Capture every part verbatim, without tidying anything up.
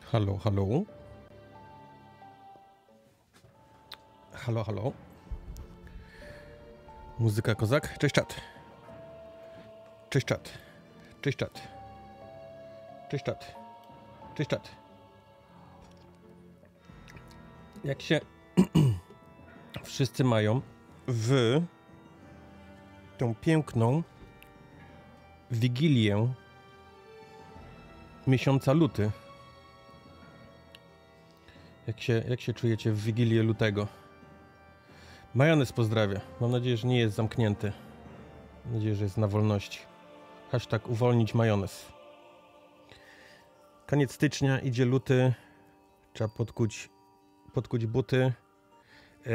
Halo, halo. Halo, halo. Muzyka kozak. Cześć czat. Cześć czat. Cześć czat. Cześć czat. Cześć czat. Jak się wszyscy mają w tą piękną wigilię miesiąca luty? Jak się, jak się czujecie w wigilię lutego? Majonez pozdrawia. Mam nadzieję, że nie jest zamknięty. Mam nadzieję, że jest na wolności. Hashtag uwolnić majonez. Koniec stycznia, idzie luty. Trzeba podkuć, podkuć buty. Eee...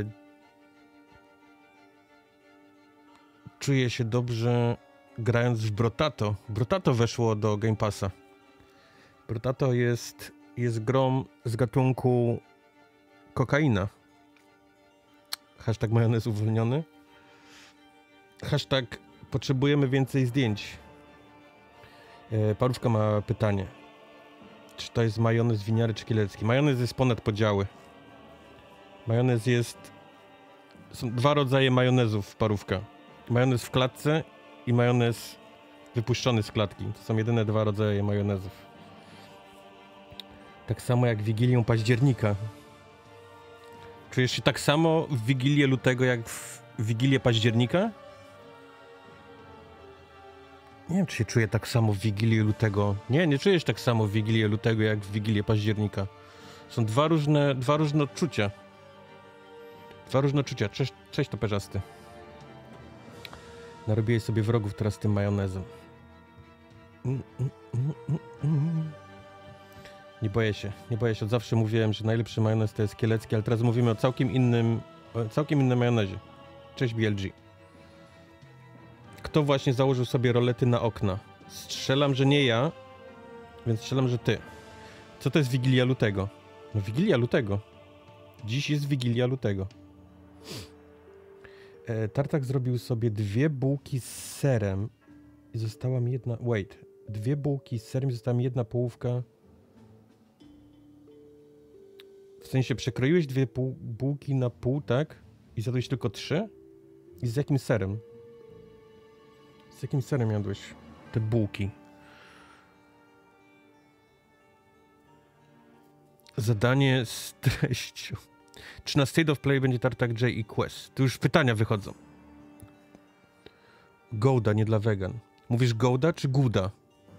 Czuję się dobrze grając w Brotato. Brotato weszło do Game Passa. Brotato jest, jest grą z gatunku kokaina. Hashtag majonez uwolniony. Hashtag potrzebujemy więcej zdjęć. E, Parówka ma pytanie. Czy to jest majonez winiary czy kielecki? Majonez jest ponad podziały. Majonez jest... Są dwa rodzaje majonezów, Parówka. Majonez w klatce i majonez wypuszczony z klatki. To są jedyne dwa rodzaje majonezów. Tak samo jak Wigilię października. Czujesz się tak samo w Wigilię lutego, jak w Wigilię października? Nie wiem, czy się czuję tak samo w Wigilię lutego. Nie, nie czujesz tak samo w Wigilię lutego, jak w Wigilię października. Są dwa różne, dwa różne odczucia. Dwa różne odczucia. Cześć, cześć toperzasty. Narobiłeś sobie wrogów teraz tym majonezem. Mm, mm, mm, mm, mm. Nie boję się, nie boję się. Od zawsze mówiłem, że najlepszy majonez to jest kielecki, ale teraz mówimy o całkiem innym, o całkiem innym majonezie. Cześć B L G. Kto właśnie założył sobie rolety na okna? Strzelam, że nie ja, więc strzelam, że ty. Co to jest Wigilia lutego? No Wigilia lutego. Dziś jest Wigilia lutego. E, Tartak zrobił sobie dwie bułki z serem i została mi jedna... Wait. Dwie bułki z serem i została mi jedna połówka... W sensie przekroiłeś dwie pół, bułki na pół, tak? I zjadłeś tylko trzy? I z jakim serem? Z jakim serem jadłeś te bułki? Zadanie z treścią. Czy na State of Play będzie Tartak J i Quest? Tu już pytania wychodzą. Gouda, nie dla wegan. Mówisz Gouda czy Gouda?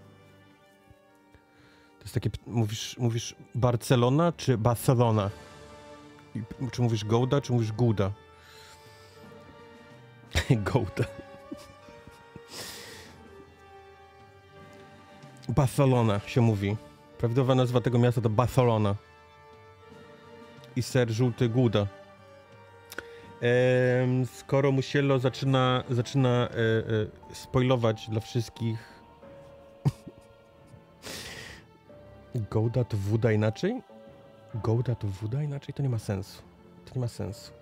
To jest takie, mówisz, mówisz Barcelona czy Barcelona? I, czy mówisz Gouda, czy mówisz Gouda? Gouda. Barcelona się mówi. Prawidłowa nazwa tego miasta to Barcelona. I ser żółty Gouda. Ehm, skoro Musiello zaczyna, zaczyna e, e, spoilować dla wszystkich. Gouda to woda inaczej? Gouda to woda inaczej? To nie ma sensu. To nie ma sensu.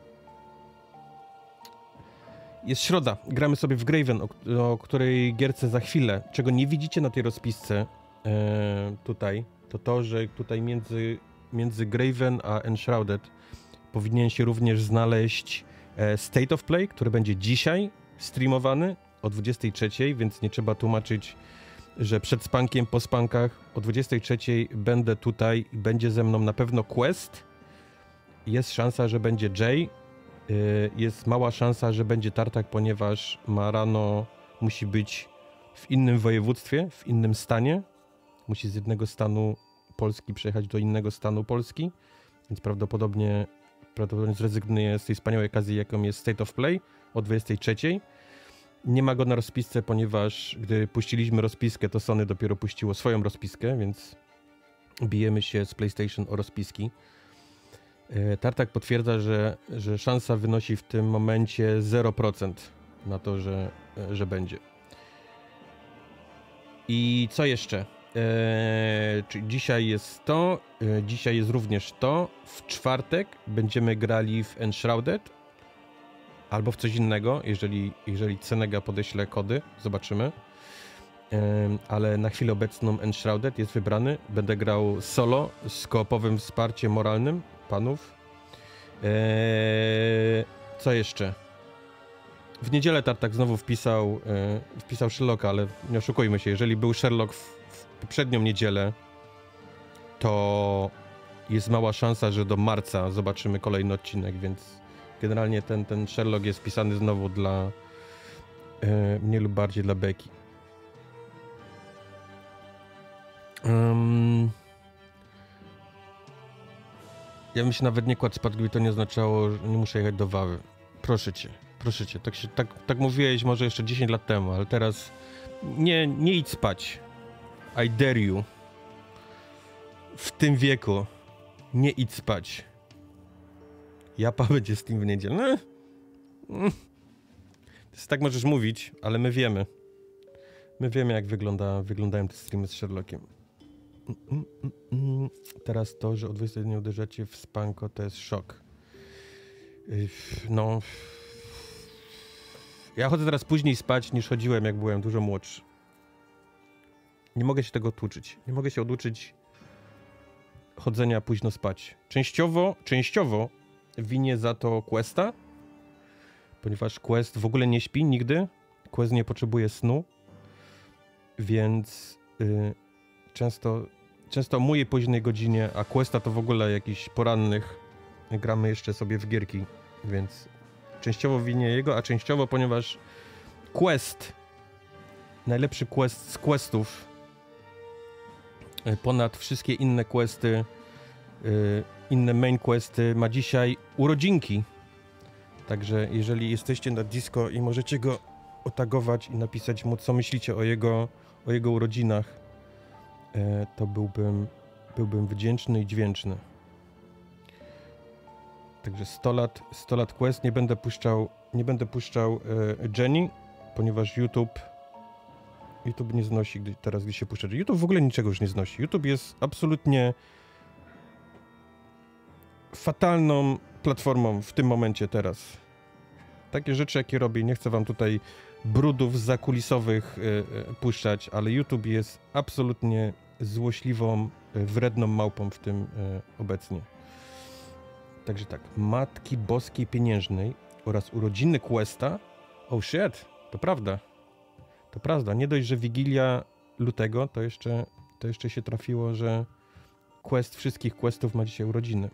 Jest środa. Gramy sobie w Graven, o, o której gierce za chwilę. Czego nie widzicie na tej rozpisce e, tutaj, to to, że tutaj między, między Graven a Enshrouded powinien się również znaleźć e, State of Play, który będzie dzisiaj streamowany o dwudziestej trzeciej, więc nie trzeba tłumaczyć, że przed spankiem, po spankach o dwudziestej trzeciej będę tutaj i będzie ze mną na pewno Quest. Jest szansa, że będzie Jay. Jest mała szansa, że będzie Tartak, ponieważ Marano musi być w innym województwie, w innym stanie. Musi z jednego stanu Polski przejechać do innego stanu Polski, więc prawdopodobnie, prawdopodobnie zrezygnuje z tej wspaniałej okazji, jaką jest State of Play o dwudziestej trzeciej. Nie ma go na rozpisce, ponieważ gdy puściliśmy rozpiskę, to Sony dopiero puściło swoją rozpiskę, więc bijemy się z PlayStation o rozpiski. Tartak potwierdza, że, że szansa wynosi w tym momencie zero procent na to, że, że będzie. I co jeszcze? Eee, czyli dzisiaj jest to, e, dzisiaj jest również to. W czwartek będziemy grali w Enshrouded albo w coś innego, jeżeli, jeżeli Cenega podeśle kody, zobaczymy. ale na chwilę obecną Enshrouded jest wybrany. Będę grał solo z koopowym wsparciem moralnym panów. Eee, co jeszcze? W niedzielę Tartak znowu wpisał, e, wpisał Sherlocka, ale nie oszukujmy się, jeżeli był Sherlock w, w poprzednią niedzielę, to jest mała szansa, że do marca zobaczymy kolejny odcinek, więc generalnie ten, ten Sherlock jest pisany znowu dla e, mnie lub bardziej dla Beki. Um, ja bym się nawet nie kładł spać, gdyby to nie oznaczało, że nie muszę jechać do Wawy. Proszę cię, proszę cię, tak, się, tak, tak mówiłeś może jeszcze dziesięć lat temu, ale teraz nie, nie idź spać. I dare you. W tym wieku nie idź spać. Japa będzie z tym w niedzielę. No. Mm. Tak możesz mówić, ale my wiemy. My wiemy, jak wygląda, wyglądają te streamy z Sherlockiem. Mm, mm, mm. Teraz to, że o dwudziestej nie uderzacie w spanko, to jest szok. No... Ja chodzę teraz później spać, niż chodziłem, jak byłem dużo młodszy. Nie mogę się tego oduczyć. Nie mogę się oduczyć chodzenia późno spać. Częściowo, częściowo winię za to Questa, ponieważ Quest w ogóle nie śpi nigdy. Quest nie potrzebuje snu, więc yy, często, często o mojej późnej godzinie, a Questa to w ogóle jakichś porannych, gramy jeszcze sobie w gierki, więc częściowo winię jego, a częściowo, ponieważ Quest, najlepszy quest z questów, ponad wszystkie inne questy, yy, inne main questy, ma dzisiaj urodzinki. Także jeżeli jesteście na Disco i możecie go otagować i napisać mu, co myślicie o jego, o jego urodzinach, yy, to byłbym, byłbym wdzięczny i dźwięczny. Także sto lat, sto lat quest. Nie będę puszczał, nie będę puszczał yy, Jenny, ponieważ YouTube YouTube nie znosi gdy, teraz, gdy się puszcza. YouTube w ogóle niczego już nie znosi. YouTube jest absolutnie fatalną platformą w tym momencie teraz. Takie rzeczy, jakie robi, nie chcę wam tutaj brudów zakulisowych y, y, puszczać, ale YouTube jest absolutnie złośliwą, y, wredną małpą w tym y, obecnie. Także tak, Matki Boskiej Pieniężnej oraz urodziny Questa. Oh shit, to prawda. To prawda, nie dość, że Wigilia lutego, to jeszcze, to jeszcze się trafiło, że quest wszystkich questów ma dzisiaj urodziny.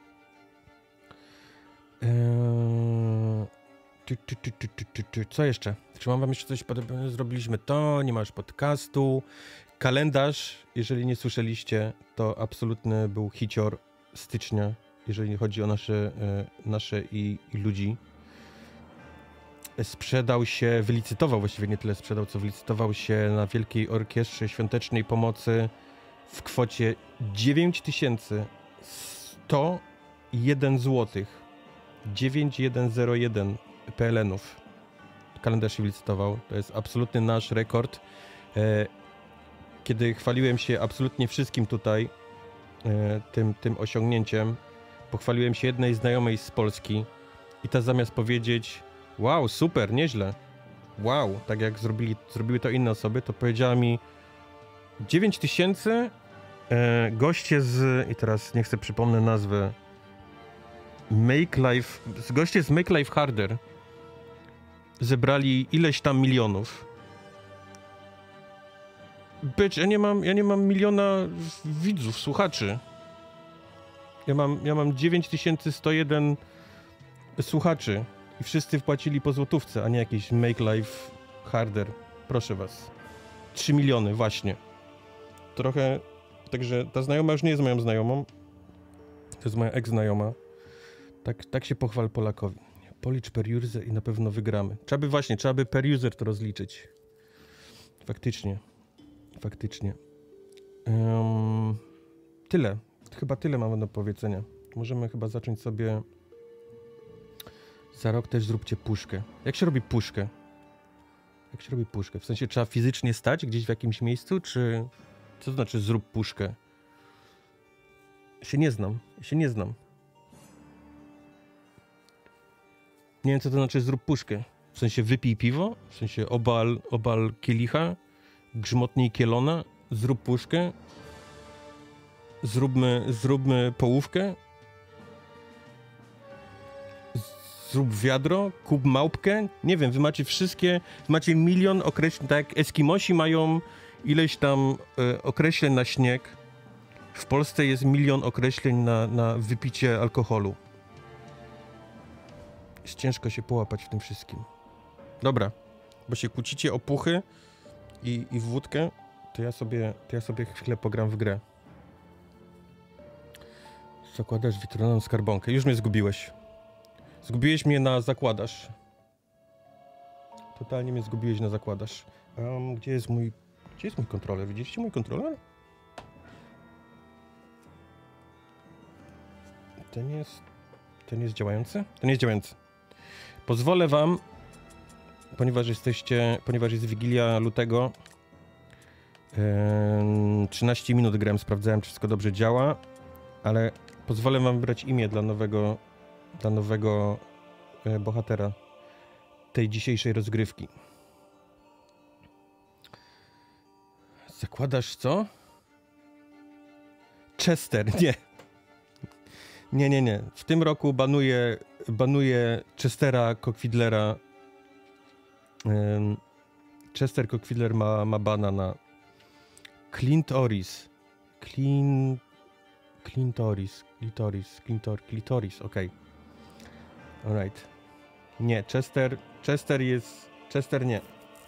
Eee... Ty, ty, ty, ty, ty, ty, ty. Co jeszcze? Czy mam wam jeszcze coś? Zrobiliśmy to, nie masz podcastu. Kalendarz, jeżeli nie słyszeliście, to absolutny był hicior stycznia, jeżeli chodzi o nasze, e, nasze i, i ludzi. Sprzedał się, wylicytował, właściwie nie tyle sprzedał, co wylicytował się na Wielkiej Orkiestrze Świątecznej Pomocy w kwocie dziewięć tysięcy sto jeden złotych. dziewięć tysięcy sto jeden P L N-ów. Kalendarz się wylicytował. To jest absolutny nasz rekord. Kiedy chwaliłem się absolutnie wszystkim tutaj tym, tym osiągnięciem, pochwaliłem się jednej znajomej z Polski i ta zamiast powiedzieć: wow, super, nieźle, wow, tak jak zrobili, zrobiły to inne osoby, to powiedziała mi dziewięć tysięcy e, goście z, i teraz nie chcę przypomnę nazwę, Make Life, goście z Make Life Harder zebrali ileś tam milionów. Bitch, ja nie mam, ja nie mam miliona widzów, słuchaczy. Ja mam, ja mam dziewięć tysięcy sto jeden słuchaczy. I wszyscy wpłacili po złotówce, a nie jakiś Make Life Harder. Proszę was. trzy miliony, właśnie. Trochę... Także ta znajoma już nie jest moją znajomą. To jest moja ex-znajoma. Tak, tak się pochwal Polakowi. Policz per user i na pewno wygramy. Trzeba by właśnie, trzeba by per user to rozliczyć. Faktycznie. Faktycznie. Um, tyle. Chyba tyle mamy do powiedzenia. Możemy chyba zacząć sobie... Za rok też zróbcie puszkę. Jak się robi puszkę? Jak się robi puszkę? W sensie trzeba fizycznie stać gdzieś w jakimś miejscu, czy... Co to znaczy zrób puszkę? Ja się nie znam. Ja się nie znam. Nie wiem, co to znaczy zrób puszkę. W sensie wypij piwo? W sensie obal, obal kielicha? Grzmotniej kielona, zrób puszkę, zróbmy, zróbmy połówkę, zrób wiadro, kup małpkę, nie wiem, wy macie wszystkie, macie milion określeń, tak jak Eskimosi mają ileś tam e, określeń na śnieg, w Polsce jest milion określeń na, na wypicie alkoholu. Jest ciężko się połapać w tym wszystkim. Dobra, bo się kłócicie o puchy i, i wódkę, to ja sobie, to ja sobie chwilę pogram w grę. Zakładasz witroną skarbonkę. Już mnie zgubiłeś. Zgubiłeś mnie na zakładasz. Totalnie mnie zgubiłeś na zakładasz. Um, gdzie jest mój... Gdzie jest mój kontroler? Widzieliście mój kontroler? Ten jest... Ten jest działający? Ten jest działający. Pozwolę wam, ponieważ jesteście... Ponieważ jest Wigilia lutego, yy, trzynaście minut grałem, sprawdzałem, czy wszystko dobrze działa, ale pozwolę wam wybrać imię dla nowego... Dla nowego e, bohatera tej dzisiejszej rozgrywki. Zakładasz co? Chester, nie. Nie, nie, nie. W tym roku banuję, banuję Chestera Cockwidlera. Um, Chester Cockwidler ma, ma bana na Clintoris. Clin... Clintoris. Clitoris. Clintor... Clitoris, okej. Okay. Alright. Nie, Chester... Chester jest... Chester nie.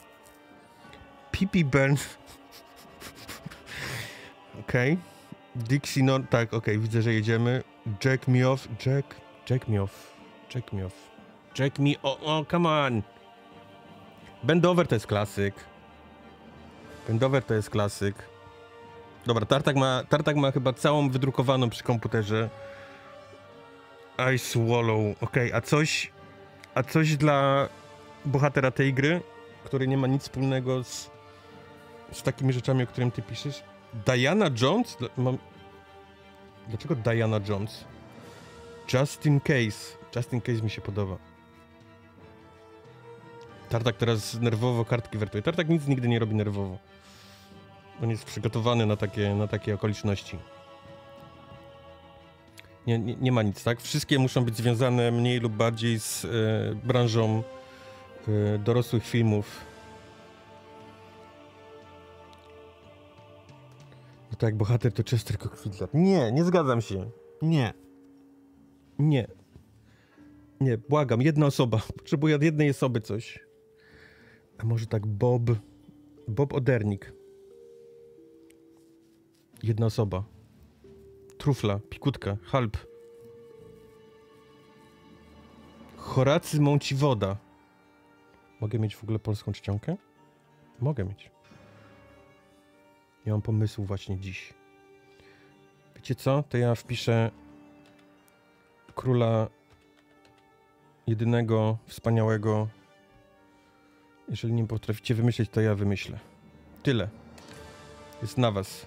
Pippi Burns. Okej. Okay. Dixie non... Tak, okej, okay, widzę, że jedziemy. Jack me off. Jack... Jack me off. Jack me off. Jack me... O, oh, oh, come on! Bendover to jest klasyk. Bendover to jest klasyk. Dobra, Tartak ma, Tartak ma chyba całą wydrukowaną przy komputerze. I swallow. Okej, okay, a coś... A coś dla bohatera tej gry, który nie ma nic wspólnego z... z takimi rzeczami, o którym ty piszesz? Diana Jones? Mam... Dlaczego Diana Jones? Just in case. Just in case mi się podoba. Tartak teraz nerwowo kartki wertuje. Tartak nic nigdy nie robi nerwowo. On jest przygotowany na takie, na takie okoliczności. Nie, nie, nie ma nic, tak? Wszystkie muszą być związane mniej lub bardziej z e, branżą e, dorosłych filmów. No tak, bohater to Chester Cockwidler. Nie, nie zgadzam się. Nie. Nie. Nie, błagam, jedna osoba. Potrzebuję od jednej osoby coś. A może tak Bob... Bob Odernik. Jedna osoba. Trufla, pikutka, halp. Horacy Mąciwoda. Mogę mieć w ogóle polską czcionkę? Mogę mieć. Nie mam pomysłu właśnie dziś. Wiecie co? To ja wpiszę króla jedynego, wspaniałego. Jeżeli nie potraficie wymyśleć, to ja wymyślę. Tyle. Jest na was.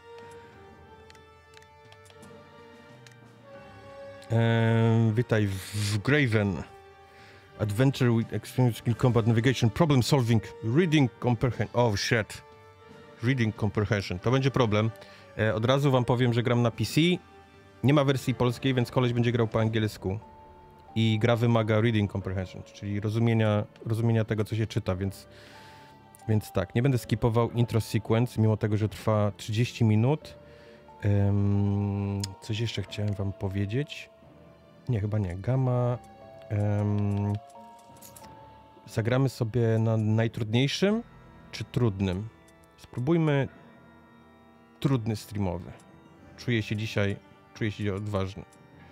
Eee, witaj w Graven. Adventure with Extreme Skill Combat Navigation. Problem Solving. Reading Comprehension. Oh shit. Reading Comprehension. To będzie problem. Eee, od razu wam powiem, że gram na P C. Nie ma wersji polskiej, więc koleś będzie grał po angielsku. I gra wymaga Reading Comprehension, czyli rozumienia, rozumienia tego, co się czyta, więc... Więc tak, nie będę skipował intro sequence, mimo tego, że trwa trzydzieści minut. Um, coś jeszcze chciałem wam powiedzieć. Nie, chyba nie. Gamma. Um, zagramy sobie na najtrudniejszym czy trudnym? Spróbujmy trudny streamowy. Czuję się dzisiaj, czuję się odważny.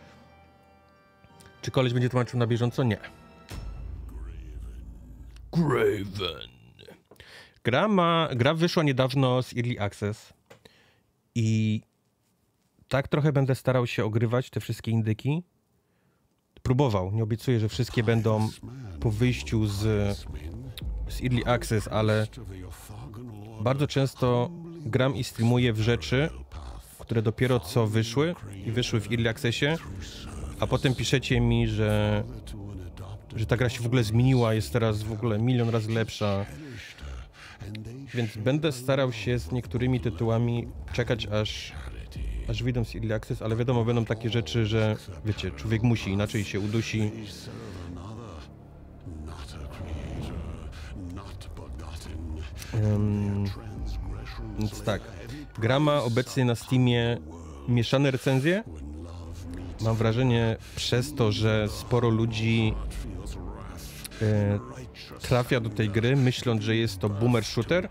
Czy koleś będzie tłumaczył na bieżąco? Nie. Graven. Gra ma, gra wyszła niedawno z Early Access i tak trochę będę starał się ogrywać te wszystkie indyki. Próbował, nie obiecuję, że wszystkie będą po wyjściu z, z Early Access, ale bardzo często gram i streamuję w rzeczy, które dopiero co wyszły i wyszły w Early Accessie, a potem piszecie mi, że, że ta gra się w ogóle zmieniła, jest teraz w ogóle milion razy lepsza. więc będę starał się z niektórymi tytułami czekać aż, aż wyjdą z Early Access, ale wiadomo, będą takie rzeczy, że wiecie, człowiek musi, inaczej się udusi. Um, więc tak, gra ma obecnie na Steamie mieszane recenzje. Mam wrażenie przez to, że sporo ludzi e, trafia do tej gry, myśląc, że jest to boomer shooter,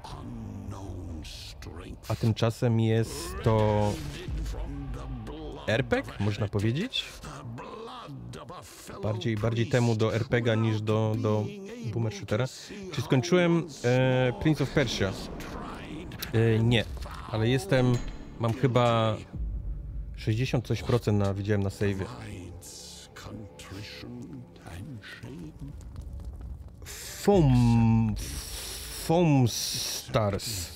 a tymczasem jest to er pe gie, można powiedzieć. Bardziej, bardziej temu do er pe gie a niż do, do boomer shootera. Czy skończyłem e, Prince of Persia? E, nie, ale jestem, mam chyba sześćdziesiąt coś procent na, widziałem na save'ie. Foam... Foam Stars.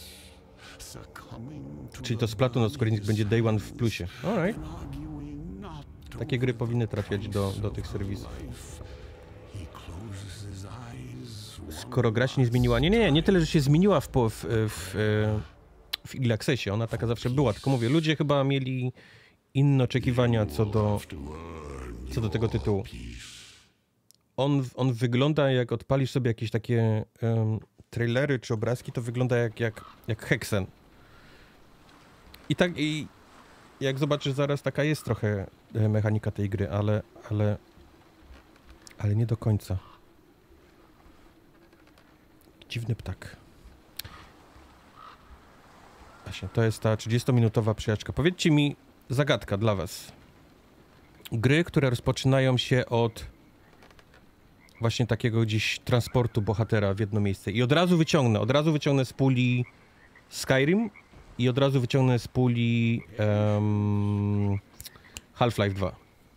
Czyli to Splatoon od Square Enix będzie Day One w plusie. Alright. Takie gry powinny trafiać do, do tych serwisów. Skoro gra się nie zmieniła... Nie, nie, nie tyle, że się zmieniła w, w, w, w Early Accessie. Ona taka zawsze była. Tylko mówię, ludzie chyba mieli inne oczekiwania co do, co do tego tytułu. On, on wygląda, jak odpalisz sobie jakieś takie um, trailery czy obrazki, to wygląda jak, jak, jak Hexen. I tak, i jak zobaczysz zaraz, taka jest trochę mechanika tej gry, ale, ale, ale nie do końca. Dziwny ptak. Właśnie, to jest ta trzydziestominutowa przyjaczka. Powiedzcie mi, zagadka dla was. Gry, które rozpoczynają się od właśnie takiego gdzieś transportu bohatera w jedno miejsce. I od razu wyciągnę, od razu wyciągnę z puli Skyrim i od razu wyciągnę z puli um, Half-Life dwa.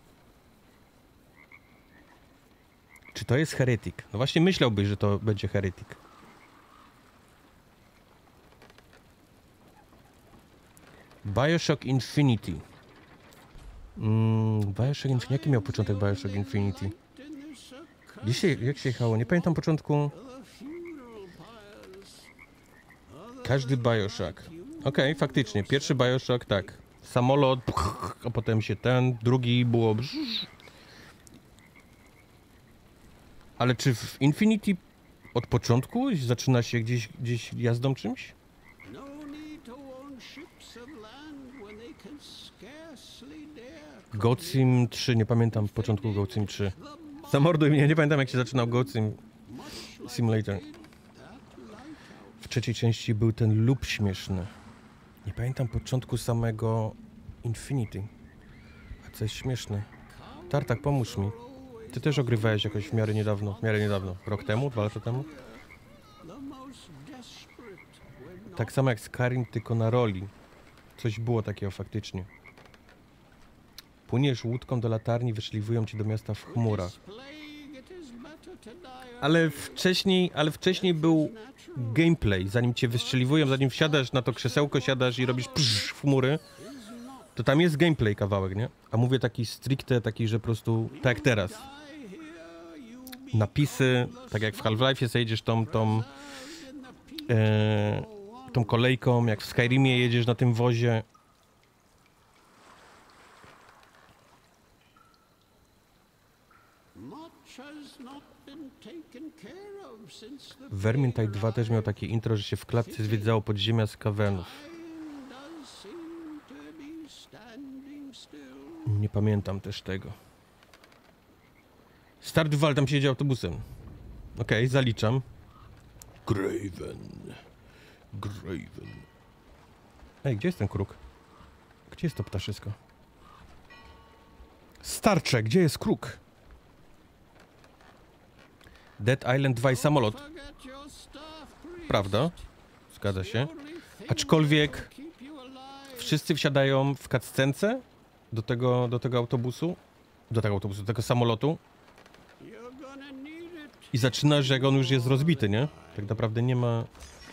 Czy to jest Heretic? No właśnie myślałbyś, że to będzie Heretic. Bioshock Infinity. Mm, Bioshock Infinity. Jaki miał początek Bioshock Infinity? Gdzie się, jak się jechało? Nie pamiętam początku. Każdy Bioshock. Okej, okay, faktycznie. Pierwszy Bioshock, tak. Samolot, a potem się ten, drugi było... Ale czy w Infinity od początku zaczyna się gdzieś, gdzieś jazdą czymś? Goat Sim trzy, nie pamiętam początku Goat Sim trzy. Zamorduj mnie, nie pamiętam jak się zaczynał Goat Sim Simulator. W trzeciej części był ten loop śmieszny. Nie pamiętam początku samego Infinity. A co jest śmieszne? Tartak, pomóż mi. Ty też ogrywałeś jakoś w miarę niedawno. W miarę niedawno. Rok temu? Dwa lata temu? Tak samo jak Skyrim, tylko na roli. Coś było takiego faktycznie. Płyniesz łódką do latarni, wyszliwują cię do miasta w chmurach. Ale wcześniej, ale wcześniej był gameplay, zanim cię wystrzeliwują, zanim wsiadasz na to krzesełko, siadasz i robisz psz w chmury, to tam jest gameplay kawałek, nie? A mówię taki stricte, taki, że po prostu, tak jak teraz. Napisy, tak jak w Half-Life'ie sobie jedziesz tą, tą, e, tą kolejką, jak w Skyrimie jedziesz na tym wozie. Vermintide dwa też miał takie intro, że się w klatce zwiedzało podziemia z kawernów. Nie pamiętam też tego. Stardew Valley, tam się jedzie autobusem. Okej, okay, zaliczam. Graven. Graven. Ej, gdzie jest ten kruk? Gdzie jest to ptaszysko? Starcze, gdzie jest kruk? Dead Island dwa i samolot. Prawda? Zgadza się. Aczkolwiek wszyscy wsiadają w cutscence do tego, do tego autobusu. Do tego autobusu, do tego samolotu. I zaczynasz, jak on już jest rozbity, nie? Tak naprawdę nie ma...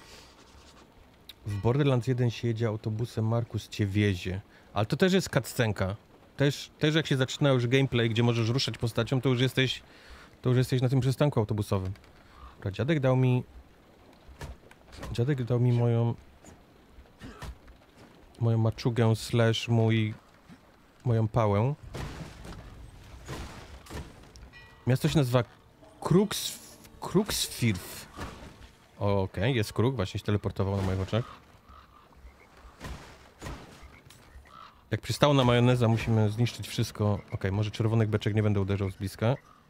W Borderlands jeden się jedzie autobusem, Markus cię wiezie. Ale to też jest cutscenka. Też, też jak się zaczyna już gameplay, gdzie możesz ruszać postacią, to już jesteś... To już jesteś na tym przystanku autobusowym. Dobra, dziadek dał mi... Dziadek dał mi moją... moją maczugę slash mój... moją pałę. Miasto się nazywa Crux... Cruxfirth. Okej, okay, jest kruk, właśnie się teleportował na moich oczach. Jak przystało na majoneza, musimy zniszczyć wszystko. Okej, okay, może czerwonych beczek nie będę uderzał z bliska.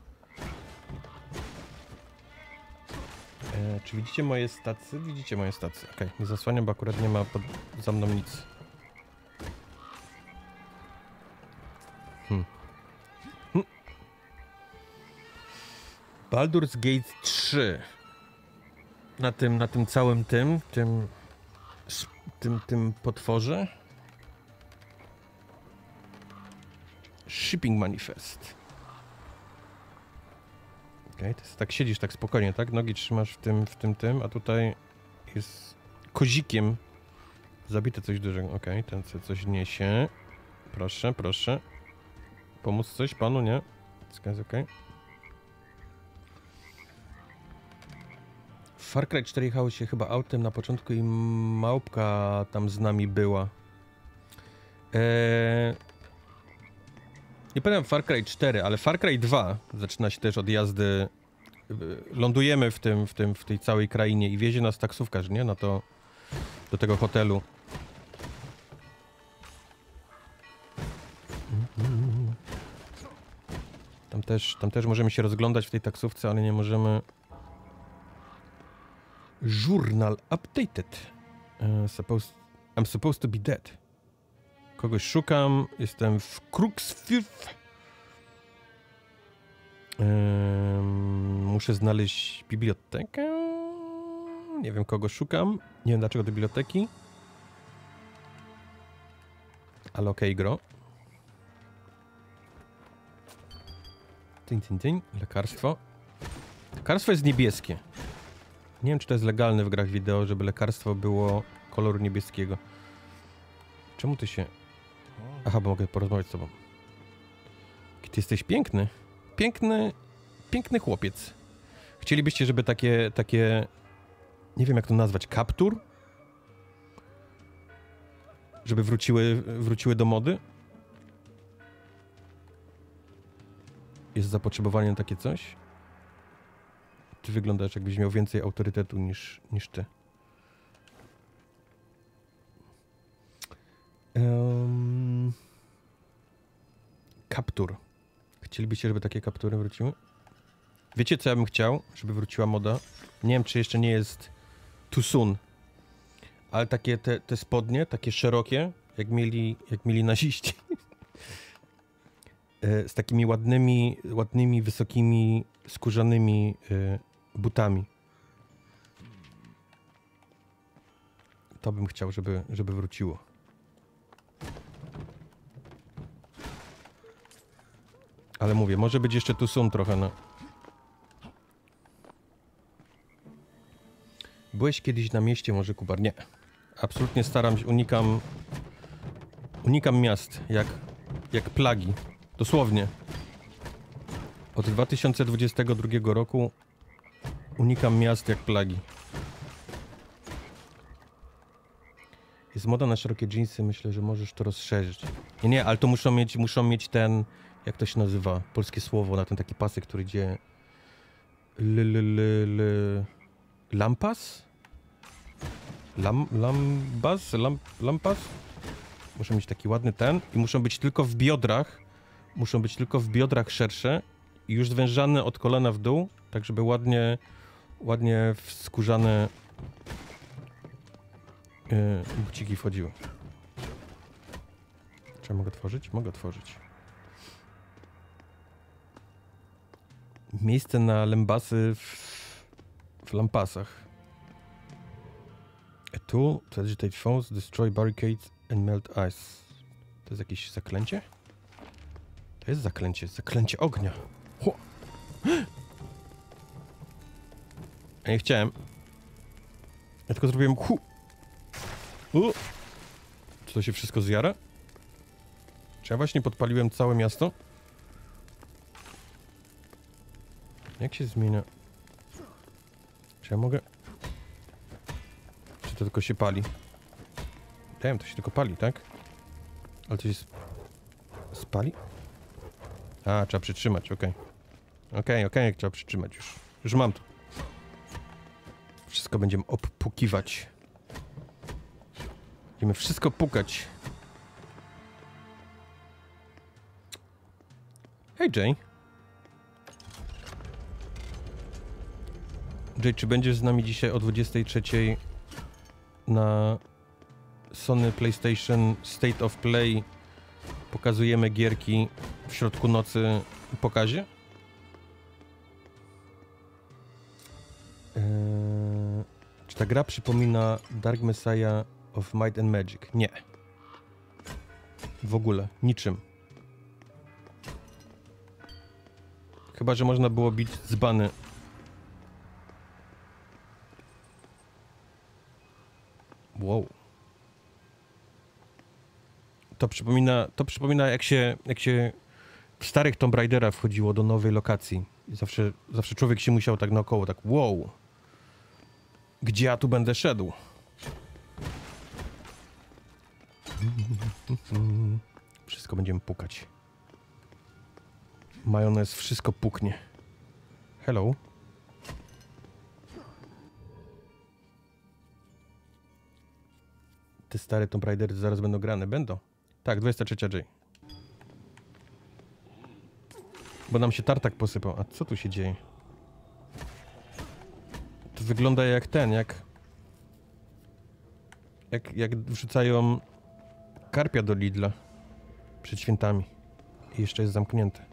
E, czy widzicie moje stacje? Widzicie moje stacje. Okej, okay, nie zasłaniam, bo akurat nie ma pod... za mną nic. Hmm. Hmm. Baldur's Gate trzy. Na tym, na tym całym tym, tym, tym, tym potworze. Shipping Manifest. Okej, okay, tak siedzisz tak spokojnie, tak? Nogi trzymasz w tym, w tym, tym, a tutaj jest kozikiem zabite coś dużego. Okej, okay, ten co coś niesie. Proszę, proszę. Pomóc coś panu, nie? Wszystko jest okej. Okay. Far Cry cztery jechało się chyba autem na początku i małpka tam z nami była. Eee... Nie pamiętam Far Cry cztery, ale Far Cry dwa zaczyna się też od jazdy. Lądujemy w tym, w tym, w tej całej krainie i wiezie nas taksówkarz, nie? Na to, do tego hotelu. Tam też, tam też możemy się rozglądać w tej taksówce, ale nie możemy... Journal updated. Uh, supposed, I'm supposed to be dead. Kogoś szukam. Jestem w Cruxfirth. Um, muszę znaleźć bibliotekę. Nie wiem, kogo szukam. Nie wiem, dlaczego do biblioteki. Ale okej, okay, gro. Tyń, tyń, tyń. Lekarstwo. Lekarstwo jest niebieskie. Nie wiem, czy to jest legalne w grach wideo, żeby lekarstwo było koloru niebieskiego. Czemu ty się... Aha, bo mogę porozmawiać z tobą. Ty jesteś piękny. Piękny... Piękny chłopiec. Chcielibyście, żeby takie... takie... Nie wiem, jak to nazwać. Kaptur? Żeby wróciły... wróciły do mody? Jest zapotrzebowanie na takie coś? Ty wyglądasz, jakbyś miał więcej autorytetu niż, niż ty. Um, kaptur. Chcielibyście, żeby takie kaptury wróciły? Wiecie, co ja bym chciał? Żeby wróciła moda? Nie wiem, czy jeszcze nie jest too soon. Ale takie te, te spodnie, takie szerokie, jak mieli, jak mieli naziści. Z takimi ładnymi, ładnymi, wysokimi, skórzanymi y, butami. To bym chciał, żeby, żeby wróciło. Ale mówię, może być jeszcze tu sun trochę, no. Byłeś kiedyś na mieście, może Kubar? Nie. Absolutnie staram się, unikam... Unikam miast, jak, jak plagi. Dosłownie. Od dwa tysiące dwudziestego drugiego roku unikam miast jak plagi. Jest moda na szerokie dżinsy, myślę, że możesz to rozszerzyć. Nie, nie, ale to muszą mieć, muszą mieć ten, jak to się nazywa, polskie słowo na ten taki pasek, który idzie... L, l, l, l... Lampas? Lam, lambas? Lam, lampas? Muszą mieć taki ładny ten i muszą być tylko w biodrach. Muszą być tylko w biodrach szersze i już zwężane od kolana w dół, tak żeby ładnie, ładnie w skórzane yy, buciki wchodziły. Czy ja mogę tworzyć? Mogę tworzyć. Miejsce na lembasy w, w lampasach. A tool to agitate foes, destroy barricades and melt ice. To jest jakieś zaklęcie? To jest zaklęcie, zaklęcie ognia. Ho! Ja nie chciałem. Ja tylko zrobiłem hu. U. Czy to się wszystko zjara? Czy ja właśnie podpaliłem całe miasto? Jak się zmienia? Czy ja mogę... to tylko się pali? Wiem, to się tylko pali, tak? Ale to się sp spali? A, trzeba przytrzymać, okej. Okay. Okej, okay, okej, okay, trzeba przytrzymać już. Już mam to. Wszystko będziemy obpukiwać. Będziemy wszystko pukać. Hej, Jay. Jay, czy będziesz z nami dzisiaj o dwudziestej trzeciej na Sony PlayStation State of Play? Pokazujemy gierki w środku nocy w pokazie? Eee, czy ta gra przypomina Dark Messiah of Might and Magic? Nie. W ogóle. Niczym. Chyba że można było bić dzbany. Wow. To przypomina, to przypomina jak się, jak się w starych Tomb Raidera wchodziło do nowej lokacji. I zawsze, zawsze człowiek się musiał tak naokoło, tak wow. Gdzie ja tu będę szedł? Wszystko będziemy pukać. Majonez wszystko puknie. Hello. Te stare Tomb Raidery zaraz będą grane. Będą. Tak, dwudziesta trzecia J. Bo nam się tartak posypał. A co tu się dzieje? To wygląda jak ten, jak... Jak, jak wrzucają karpia do Lidla przed świętami. I jeszcze jest zamknięte.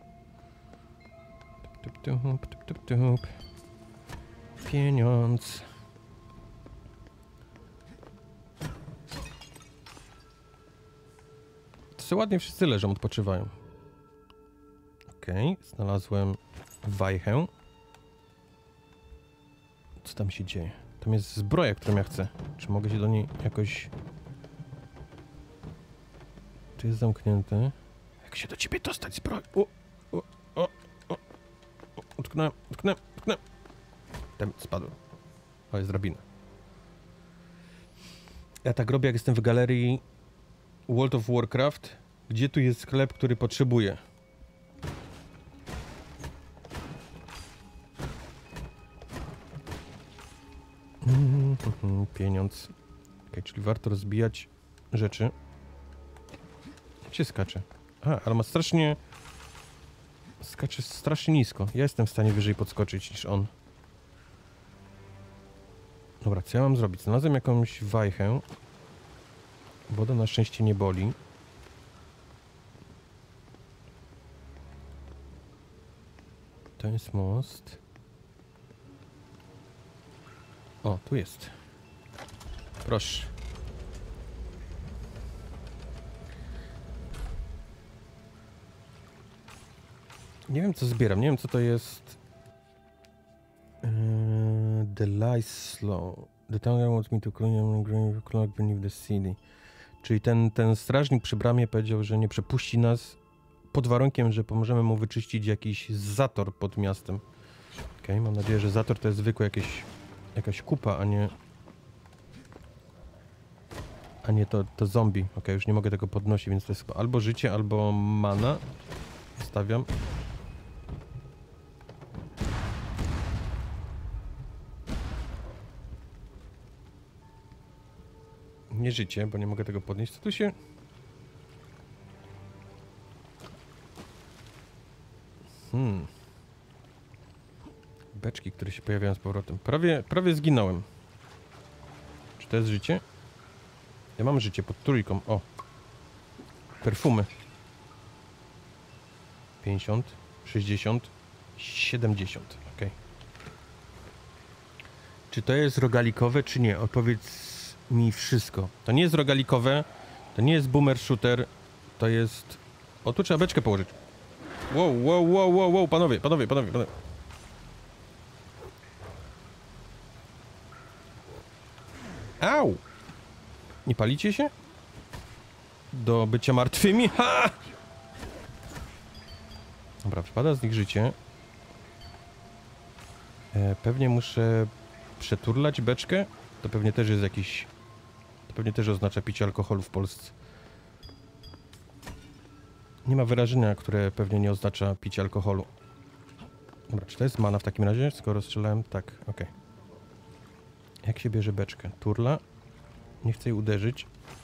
Tup, tup, tup, tup, tup, tup. Pieniądz. To sobie ładnie wszyscy leżą, odpoczywają. Okej, okay, znalazłem wajchę. Co tam się dzieje? Tam jest zbroja, którą ja chcę. Czy mogę się do niej jakoś... Tu jest zamknięte. Jak się do ciebie dostać zbroję? O, o, o, o. Utknąłem, utknąłem, utknąłem. Tam spadłem. O, jest drabina. Ja tak robię, jak jestem w galerii World of Warcraft. Gdzie tu jest sklep, który potrzebuję? Mm, mm, pieniądz. Okay, czyli warto rozbijać rzeczy. Jak się skacze? A, ale ma strasznie... Skacze strasznie nisko. Ja jestem w stanie wyżej podskoczyć niż on. Dobra, co ja mam zrobić? Znalazłem jakąś wajchę. Woda na szczęście nie boli. To jest most. O, tu jest. Proszę. Nie wiem, co zbieram. Nie wiem, co to jest. Eee, the lies slow. The town wants me to clean grave clock beneath the city. Czyli ten, ten strażnik przy bramie powiedział, że nie przepuści nas pod warunkiem, że pomożemy mu wyczyścić jakiś zator pod miastem. Okej, okay, mam nadzieję, że zator to jest zwykły jakieś, jakaś kupa, a nie... A nie to, to zombie. Okej, okay, już nie mogę tego podnosić, więc to jest chyba albo życie, albo mana. Stawiam. Nie życie, bo nie mogę tego podnieść. Co tu się... Hmm. Beczki, które się pojawiają z powrotem. Prawie, prawie zginąłem. Czy to jest życie? Ja mam życie pod trójką. O. Perfumy. pięćdziesiąt, sześćdziesiąt, siedemdziesiąt. Ok. Czy to jest rogalikowe, czy nie? Odpowiedz mi wszystko. To nie jest rogalikowe, to nie jest boomer shooter, to jest... O, tu trzeba beczkę położyć. Wow, wow, wow, wow, wow, panowie, panowie, panowie, panowie. Au! Nie palicie się? Do bycia martwymi? Ha! Dobra, wpada z nich życie. E, pewnie muszę przeturlać beczkę. To pewnie też jest jakiś pewnie też oznacza picie alkoholu w Polsce. Nie ma wyrażenia, które pewnie nie oznacza picie alkoholu. Dobra, czy to jest mana w takim razie? Skoro strzelałem? Tak, okej. Okay. Jak się bierze beczkę? Turla? Nie chcę jej uderzyć.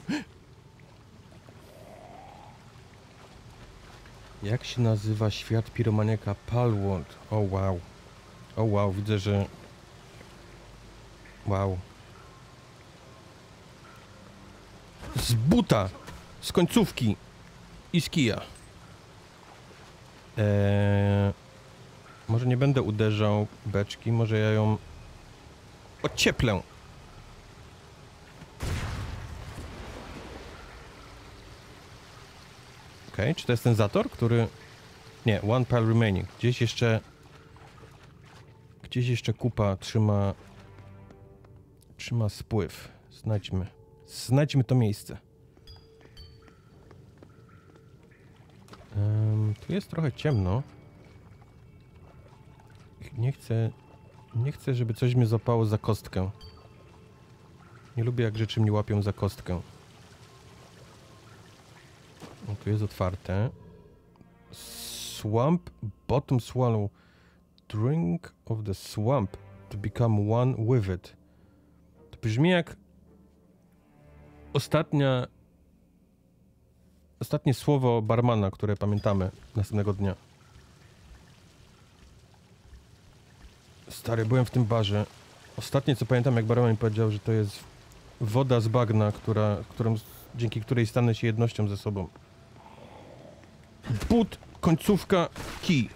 Jak się nazywa świat piromaniaka Palworld? O wow. O wow, widzę, że... Wow. Z buta! Z końcówki! I z kija. Eee, może nie będę uderzał beczki, może ja ją ocieplę. Okej, okay, czy to jest ten zator, który... Nie, one pile remaining. Gdzieś jeszcze... Gdzieś jeszcze kupa trzyma... Trzyma spływ. Znajdźmy. Znajdźmy to miejsce. Um, tu jest trochę ciemno. Nie chcę... Nie chcę, żeby coś mnie złapało za kostkę. Nie lubię, jak rzeczy mnie łapią za kostkę. O, tu jest otwarte. Swamp bottom swallow. Drink of the swamp to become one with it. To brzmi jak ostatnia ostatnie słowo barmana, które pamiętamy następnego dnia. Stary, byłem w tym barze. Ostatnie co pamiętam, jak barman mi powiedział, że to jest woda z bagna, która, którą, dzięki której stanę się jednością ze sobą. But, końcówka, kij.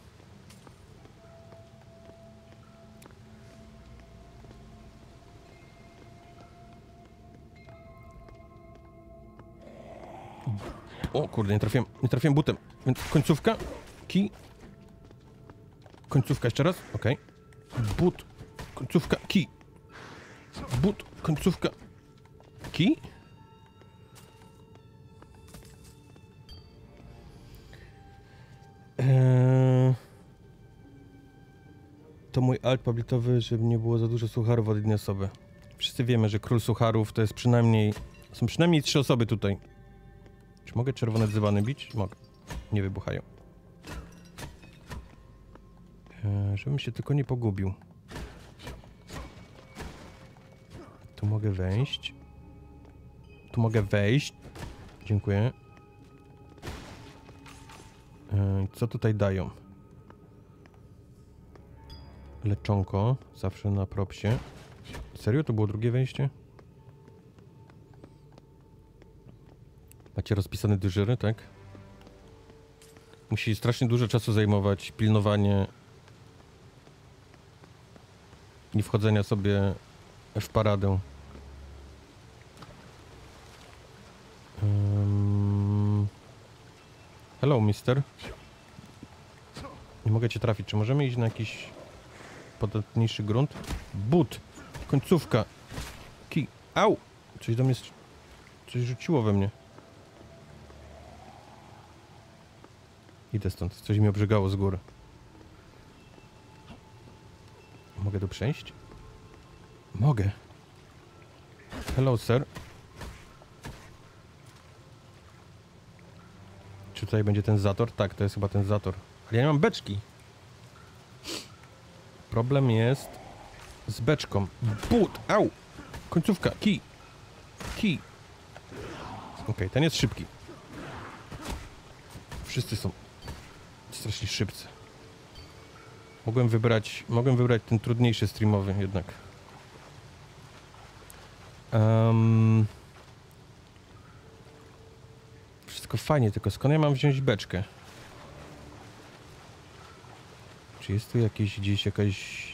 O kurde, nie trafiłem, nie trafiłem butem. Więc końcówka, kij. Końcówka jeszcze raz, okej. Okay. But, końcówka, kij. But, końcówka, kij. Eee... To mój alt publitowy, żeby nie było za dużo sucharów od jednej osoby. Wszyscy wiemy, że król sucharów to jest przynajmniej... Są przynajmniej trzy osoby tutaj. Czy mogę czerwone dzybany bić? Mogę. Nie wybuchają. Eee, żebym się tylko nie pogubił. Tu mogę wejść. Tu mogę wejść. Dziękuję. Eee, co tutaj dają? Leczonko. Zawsze na propsie. Serio? To było drugie wejście? Macie rozpisane dyżury, tak? Musi strasznie dużo czasu zajmować pilnowanie i wchodzenia sobie w paradę. Um... Hello, mister. Nie mogę cię trafić. Czy możemy iść na jakiś podatniejszy grunt? But! Końcówka! Ki... Au! Coś do mnie... Coś rzuciło we mnie. Idę stąd. Coś mi obrzygało z góry. Mogę tu przejść? Mogę. Hello, sir. Czy tutaj będzie ten zator? Tak, to jest chyba ten zator. Ale ja nie mam beczki. Problem jest z beczką. But! Au! Końcówka! Kij! Kij! Okej, okay, ten jest szybki. Wszyscy są strasznie szybcy. Mogłem wybrać, mogłem wybrać ten trudniejszy streamowy jednak. Um, wszystko fajnie, tylko skąd ja mam wziąć beczkę? Czy jest tu jakieś gdzieś jakaś...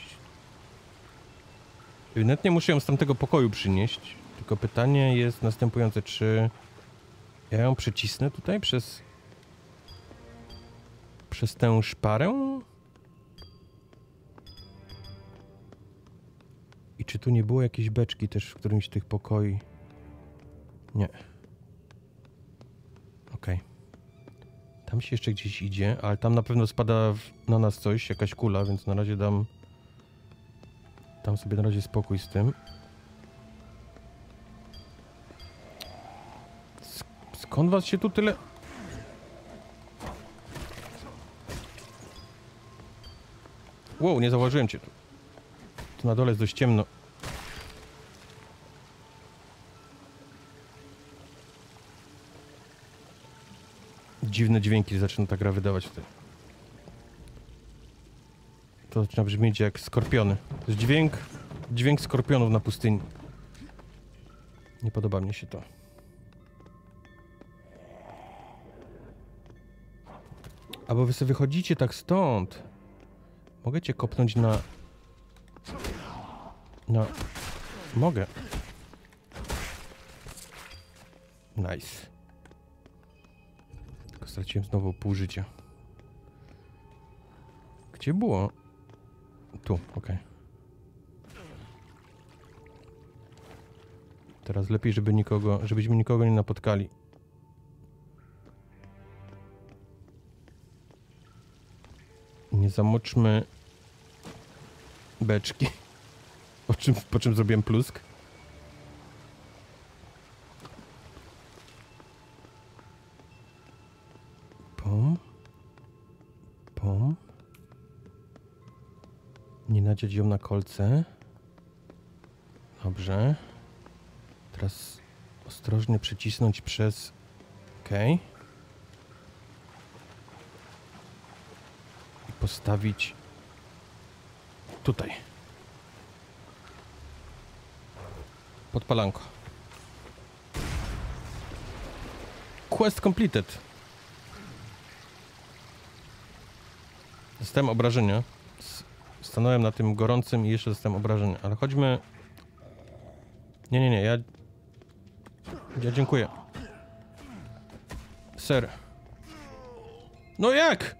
Ewidentnie muszę ją z tamtego pokoju przynieść. Tylko pytanie jest następujące, czy ja ją przycisnę tutaj przez... przez tę szparę? I czy tu nie było jakiejś beczki też w którymś z tych pokoi? Nie. Okej. Okay. Tam się jeszcze gdzieś idzie, ale tam na pewno spada w, na nas coś, jakaś kula, więc na razie dam... Dam sobie na razie spokój z tym. Skąd was się tu tyle... Wow, nie zauważyłem cię tu. Tu na dole jest dość ciemno. Dziwne dźwięki zaczyna ta gra wydawać tutaj. To zaczyna brzmieć jak skorpiony. To jest dźwięk... Dźwięk skorpionów na pustyni. Nie podoba mi się to. A bo wy sobie wychodzicie tak stąd. Mogę cię kopnąć na... Na... Mogę. Nice. Tylko straciłem znowu pół życia. Gdzie było? Tu, okej. Okay. Teraz lepiej, żeby nikogo, żebyśmy nikogo nie napotkali. Nie zamoczmy beczki. Po czym, po czym zrobiłem plusk. Pom. Pom. Nie nadziać ją na kolce. Dobrze. Teraz ostrożnie przycisnąć przez... Okej. Okay. I postawić... Tutaj. Podpalanko. Quest completed. Dostałem obrażenia. Stanąłem na tym gorącym i jeszcze dostałem obrażenia. Ale chodźmy... Nie, nie, nie. Ja... Ja dziękuję. Ser. No jak?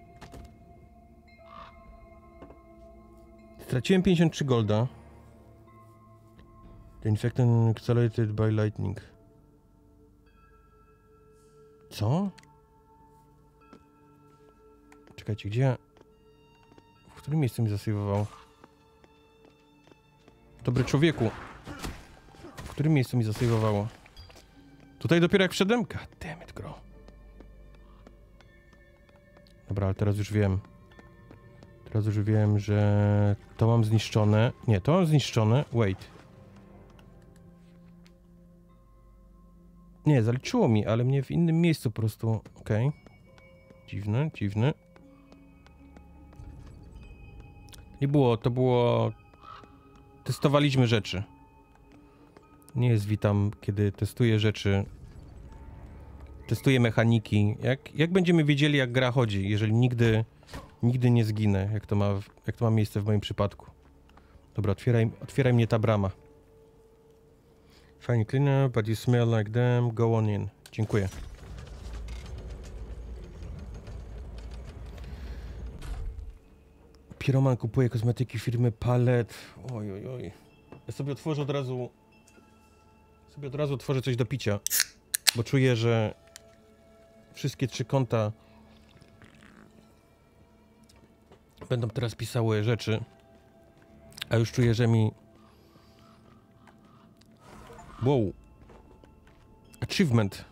Straciłem pięćdziesiąt trzy golda. The infected accelerated by lightning. Co? Czekajcie, gdzie... W którym miejscu mi zasejwował? Dobry człowieku. W którym miejscu mi zasejwowało? Tutaj dopiero jak wszedłem? God damn it, bro. Dobra, ale teraz już wiem. Teraz już wiem, że to mam zniszczone. Nie, to mam zniszczone. Wait. Nie, zaliczyło mi, ale mnie w innym miejscu po prostu... Okej. Okay. Dziwne, dziwne. Nie było, to było... Testowaliśmy rzeczy. Nie jest witam, kiedy testuję rzeczy. Testuję mechaniki. Jak, jak będziemy wiedzieli, jak gra chodzi, jeżeli nigdy, nigdy nie zginę, jak to ma, jak to ma miejsce w moim przypadku. Dobra, otwieraj, otwieraj mnie ta brama. Fine cleaner, but you smell like them. Go on in. Dziękuję. Piroman kupuje kosmetyki firmy Palette. Oj, oj, oj. Ja sobie otworzę od razu... Sobie od razu otworzę coś do picia. Bo czuję, że... Wszystkie trzy konta... Będą teraz pisały rzeczy. A już czuję, że mi... Wow. Achievement.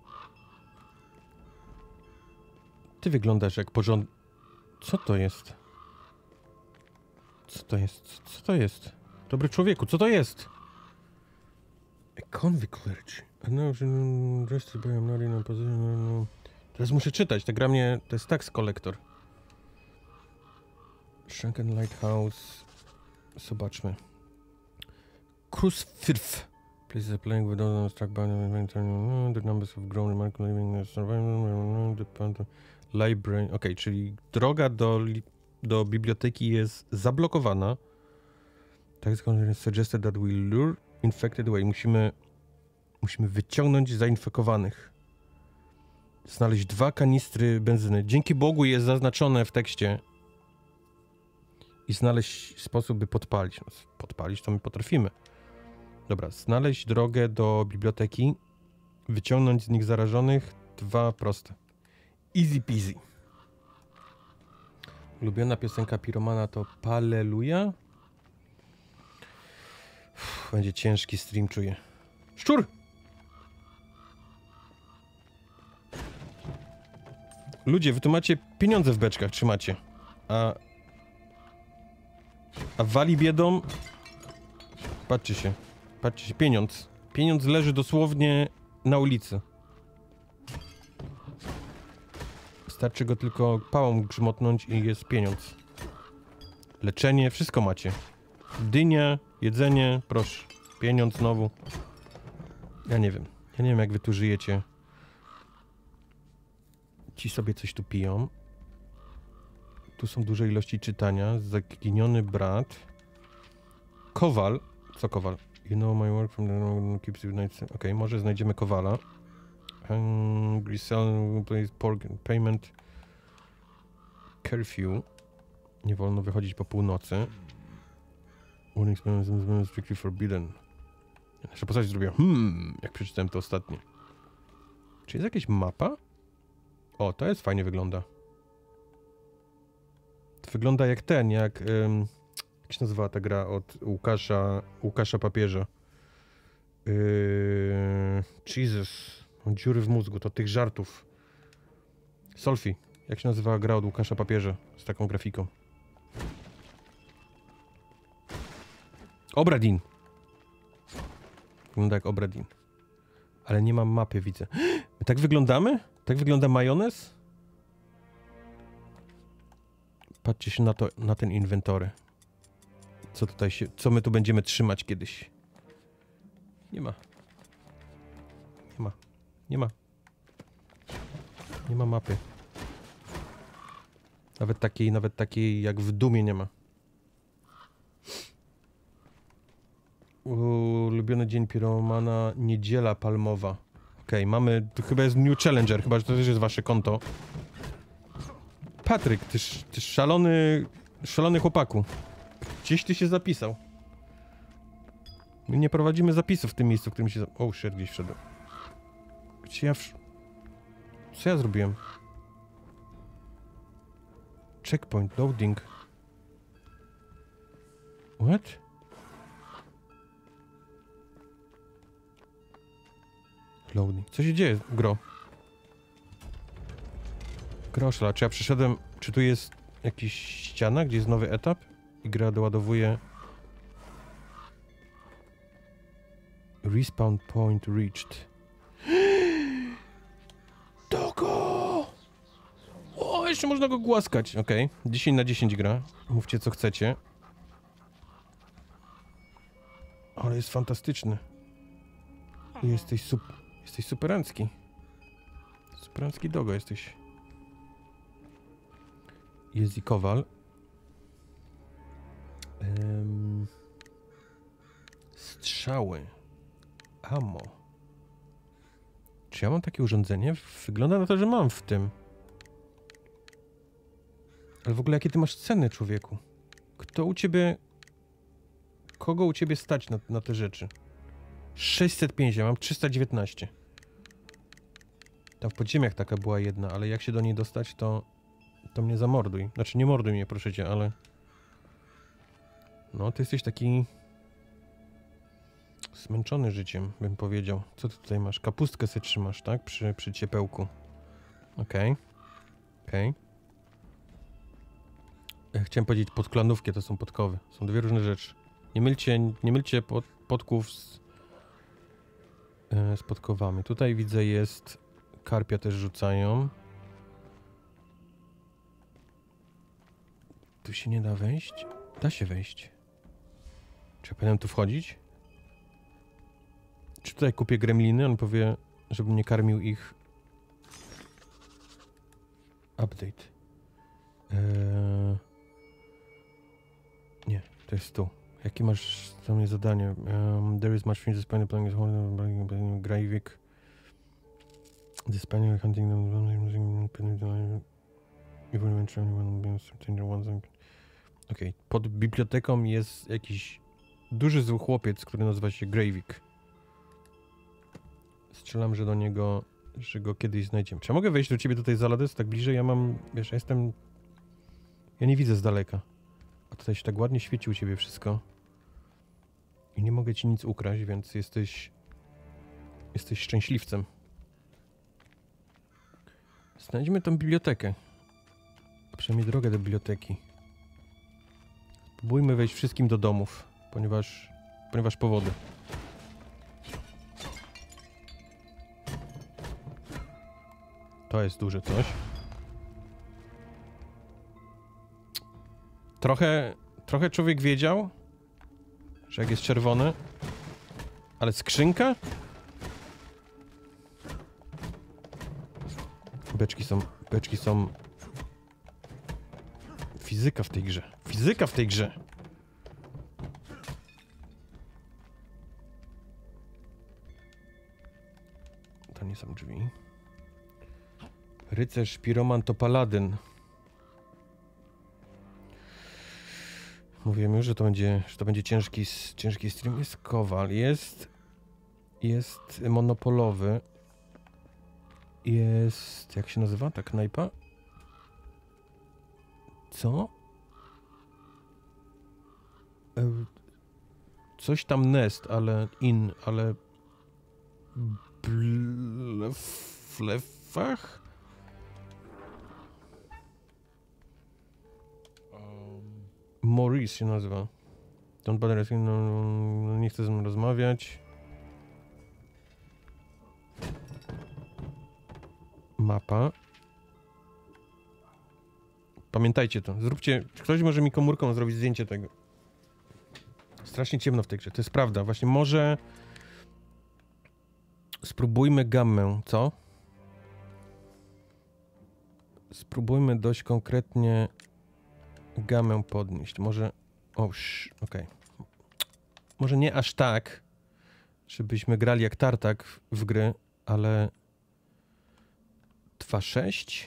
Ty wyglądasz jak porząd... Co to jest? Co to jest? Co to jest? Dobry człowieku, co to jest? A convict clergy. Teraz muszę czytać, ta gra mnie... To jest tax collector. Shrunken Lighthouse. Zobaczmy. Crucifix. Places are playing with other struck by the numbers have grown remarkably living survival library. Ok, czyli droga do, do biblioteki jest zablokowana. Tak jest suggested that we lure infected away. Musimy musimy wyciągnąć zainfekowanych. Znaleźć dwa kanistry benzyny. Dzięki Bogu jest zaznaczone w tekście. I znaleźć sposób, by podpalić. No, podpalić to my potrafimy. Dobra, znaleźć drogę do biblioteki, wyciągnąć z nich zarażonych, dwa proste. Easy peasy. Ulubiona piosenka Piromana to Palleluja. Uff, będzie ciężki stream, czuję. Szczur! Ludzie, wy tu macie pieniądze w beczkach, trzymacie. A... A wali biedą... Patrzcie się. Patrzcie się, pieniądz. Pieniądz leży dosłownie na ulicy. Wystarczy go tylko pałą grzmotnąć i jest pieniądz. Leczenie, wszystko macie. Dynia, jedzenie, proszę. Pieniądz znowu. Ja nie wiem. Ja nie wiem, jak wy tu żyjecie. Ci sobie coś tu piją. Tu są duże ilości czytania. Zaginiony brat. Kowal. Co kowal? You know my work from the keeps you night. Okej, okay, może znajdziemy kowala. Hungry sell place pork payment. Curfew. Nie wolno wychodzić po północy. Warning strictly forbidden. Nasza postać zrobiła hmm, jak przeczytałem to ostatnio. Czy jest jakaś mapa? O, to jest fajnie wygląda. To wygląda jak ten, jak... Um, jak się nazywała ta gra od Łukasza, Łukasza Papieża? Yy, Jesus. Mam dziury w mózgu, to tych żartów. Solfi. Jak się nazywała gra od Łukasza Papieża z taką grafiką? Obradin. Wygląda jak Obradin. Ale nie mam mapy, widzę. My tak wyglądamy? Tak wygląda majonez? Patrzcie się na to, na ten inwentory. Co tutaj się... Co my tu będziemy trzymać kiedyś? Nie ma. Nie ma. Nie ma. Nie ma mapy. Nawet takiej, nawet takiej jak w Dumie nie ma. Ulubiony dzień piromana, niedziela palmowa. Okej, okay, mamy... To chyba jest New Challenger, chyba że to też jest wasze konto. Patryk, ty, ty szalony... Szalony chłopaku. Gdzieś ty się zapisał. My nie prowadzimy zapisów w tym miejscu, w którym się... O, oh shit, gdzieś wszedłem. Gdzie ja... W... Co ja zrobiłem? Checkpoint, loading. What? Loading. Co się dzieje, gro? Groszla, czy ja przyszedłem... Czy tu jest jakiś ściana, gdzie jest nowy etap? I gra doładowuje... Respawn point reached. Dogo! O, jeszcze można go głaskać. Okej, okay. dziesięć na dziesięć gra. Mówcie, co chcecie. Ale jest fantastyczny. Jesteś sup... Jesteś superancki. Superancki dogo jesteś. Jest i kowal. Um, strzały. Ammo. Czy ja mam takie urządzenie? Wygląda na to, że mam w tym. Ale w ogóle jakie ty masz ceny, człowieku? Kto u ciebie... Kogo u ciebie stać na, na te rzeczy? sześćset pięćdziesiąt, mam trzysta dziewiętnaście. Tam w podziemiach taka była jedna, ale jak się do niej dostać, to... To mnie zamorduj. Znaczy, nie morduj mnie, proszę cię, ale... No, ty jesteś taki... Zmęczony życiem, bym powiedział. Co ty tutaj masz? Kapustkę sobie trzymasz, tak? Przy, przy ciepełku. Okej. Okay. Okej. Okay. Ja chciałem powiedzieć podklanówki, to są podkowy. Są dwie różne rzeczy. Nie mylcie, nie mylcie pod, podków z, yy, z podkowami. Tutaj widzę jest... Karpia też rzucają. Tu się nie da wejść? Da się wejść. Czy ja powinienem tu wchodzić? Czy tutaj kupię gremliny? On powie, żebym nie karmił ich. Update. Eee... Nie, to jest tu. Jakie masz dla mnie zadanie? Um, there is much things to spend playing this Greivik. The Spaniel hunting Okej, okay. Pod biblioteką jest jakiś duży zły chłopiec, który nazywa się Greivik. Strzelam, że do niego, że go kiedyś znajdziemy. Czy ja mogę wejść do ciebie tutaj, Zalades, tak bliżej? Ja mam, wiesz, ja jestem... Ja nie widzę z daleka. A tutaj się tak ładnie świeci u ciebie wszystko. I nie mogę ci nic ukraść, więc jesteś... Jesteś szczęśliwcem. Znajdźmy tą bibliotekę. Przynajmniej drogę do biblioteki. Spróbujmy wejść wszystkim do domów, ponieważ, ponieważ powody. To jest duże coś. Trochę, trochę człowiek wiedział, że jak jest czerwony, ale skrzynka? Beczki są, beczki są... Fizyka w tej grze. Fizyka w tej grze! To nie są drzwi. Rycerz, piroman to paladyn. Mówiłem już, że to będzie, że to będzie ciężki, ciężki stream. Jest kowal, jest... Jest monopolowy. Jest... Jak się nazywa ta knajpa? Co? E, coś tam nest, ale in, ale... Blefach? Um. Maurice się nazywa. Don't bother, no, nie chce ze mną rozmawiać. Mapa. Pamiętajcie to. Zróbcie... Ktoś może mi komórką zrobić zdjęcie tego. Strasznie ciemno w tej grze. To jest prawda. Właśnie może... Spróbujmy gammę. Co? Spróbujmy dość konkretnie gamę podnieść. Może... O, okej. Okay. Może nie aż tak, żebyśmy grali jak tartak w gry, ale... dwa sześć?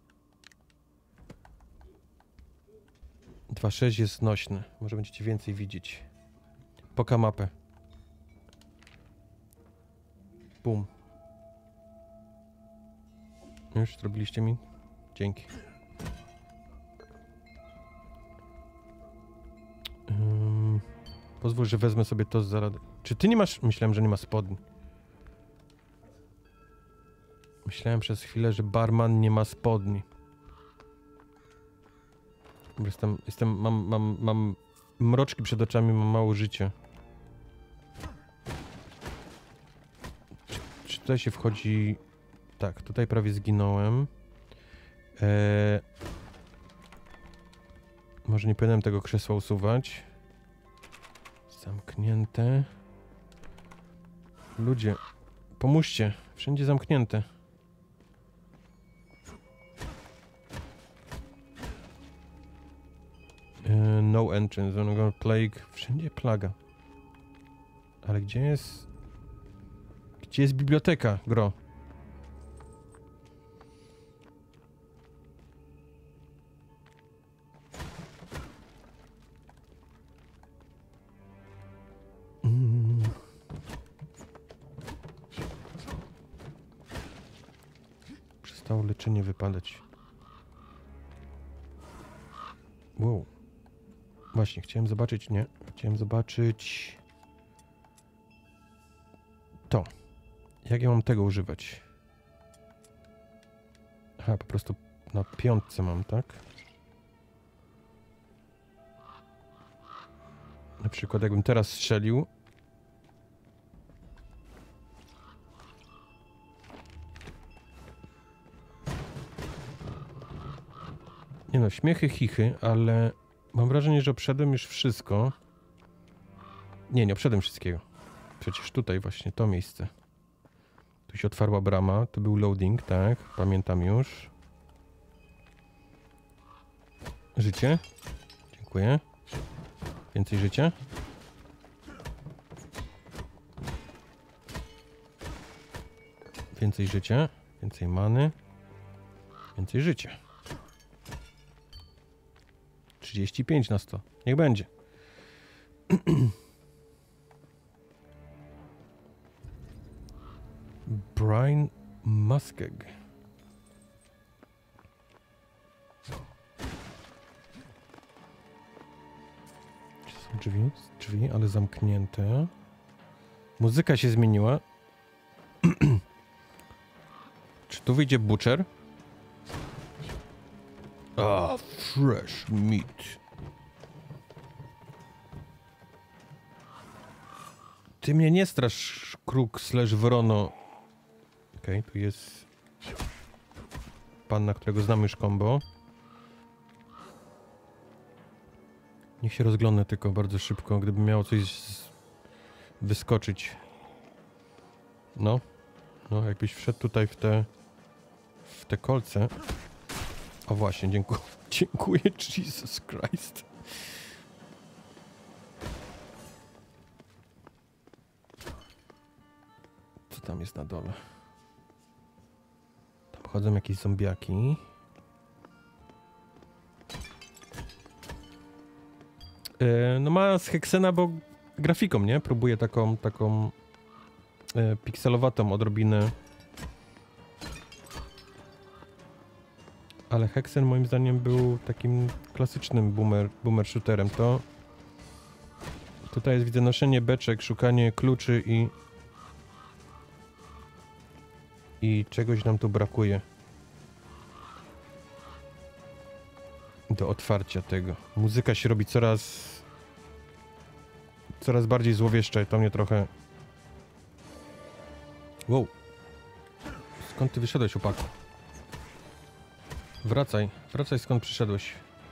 dwa sześć jest nośny. Może będziecie więcej widzieć. Poka mapę. Bum. Już zrobiliście mi? Dzięki. Um, pozwól, że wezmę sobie to za radę. Czy ty nie masz... Myślałem, że nie ma spodni. Myślałem przez chwilę, że barman nie ma spodni. Jestem... Jestem... Mam... Mam... Mam mroczki przed oczami, mam mało życia. Czy, czy tutaj się wchodzi... Tak, tutaj prawie zginąłem. Eee... Może nie powinienem tego krzesła usuwać. Zamknięte. Ludzie, pomóżcie. Wszędzie zamknięte. Eee, no entrance, no plague. Wszędzie plaga. Ale gdzie jest... Gdzie jest biblioteka, gro? Przestało leczenie wypadać. Wow. Właśnie, chciałem zobaczyć, nie? Chciałem zobaczyć... To. Jak ja mam tego używać? Aha, po prostu na piątce mam, tak? Na przykład jakbym teraz strzelił. Nie no, śmiechy, chichy, ale mam wrażenie, że obszedłem już wszystko. Nie, nie obszedłem wszystkiego. Przecież tutaj właśnie, to miejsce. Tu się otwarła brama, tu był loading, tak, pamiętam już. Życie. Dziękuję. Więcej życia. Więcej życia. Więcej many. Więcej życia. trzydzieści pięć na sto. Niech będzie. Brian Muskeg. Czy są drzwi? Drzwi, ale zamknięte. Muzyka się zmieniła. Czy tu wyjdzie Butcher? Ah, fresh meat. Ty mnie nie strasz, kruk slash wrono. Okej, okay, tu jest pan, na którego znamy już combo. Niech się rozglądnę tylko bardzo szybko, gdyby miało coś z... wyskoczyć. No, no jakbyś wszedł tutaj w te w te kolce. O właśnie, dziękuję. Dziękuję, Jesus Christ. Co tam jest na dole? Tam chodzą jakieś zombiaki. E, no ma z Heksena, bo grafiką, nie? Próbuje taką, taką e, pikselowatą odrobinę. Ale Hexen moim zdaniem był takim klasycznym boomer, boomer shooterem. To tutaj jest, widzę, noszenie beczek, szukanie kluczy i i czegoś nam tu brakuje do otwarcia tego. Muzyka się robi coraz coraz bardziej złowieszcza i to mnie trochę... Wow. Skąd ty wyszedłeś, chłopaku? Wracaj, wracaj skąd przyszedłeś.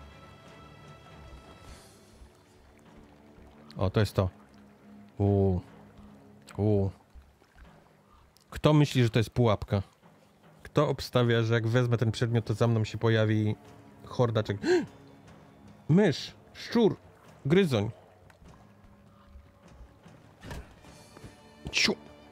O, to jest to. Uuu. Uuu. Kto myśli, że to jest pułapka? Kto obstawia, że jak wezmę ten przedmiot, to za mną się pojawi horda czek... Mysz, szczur, gryzoń. Ciu.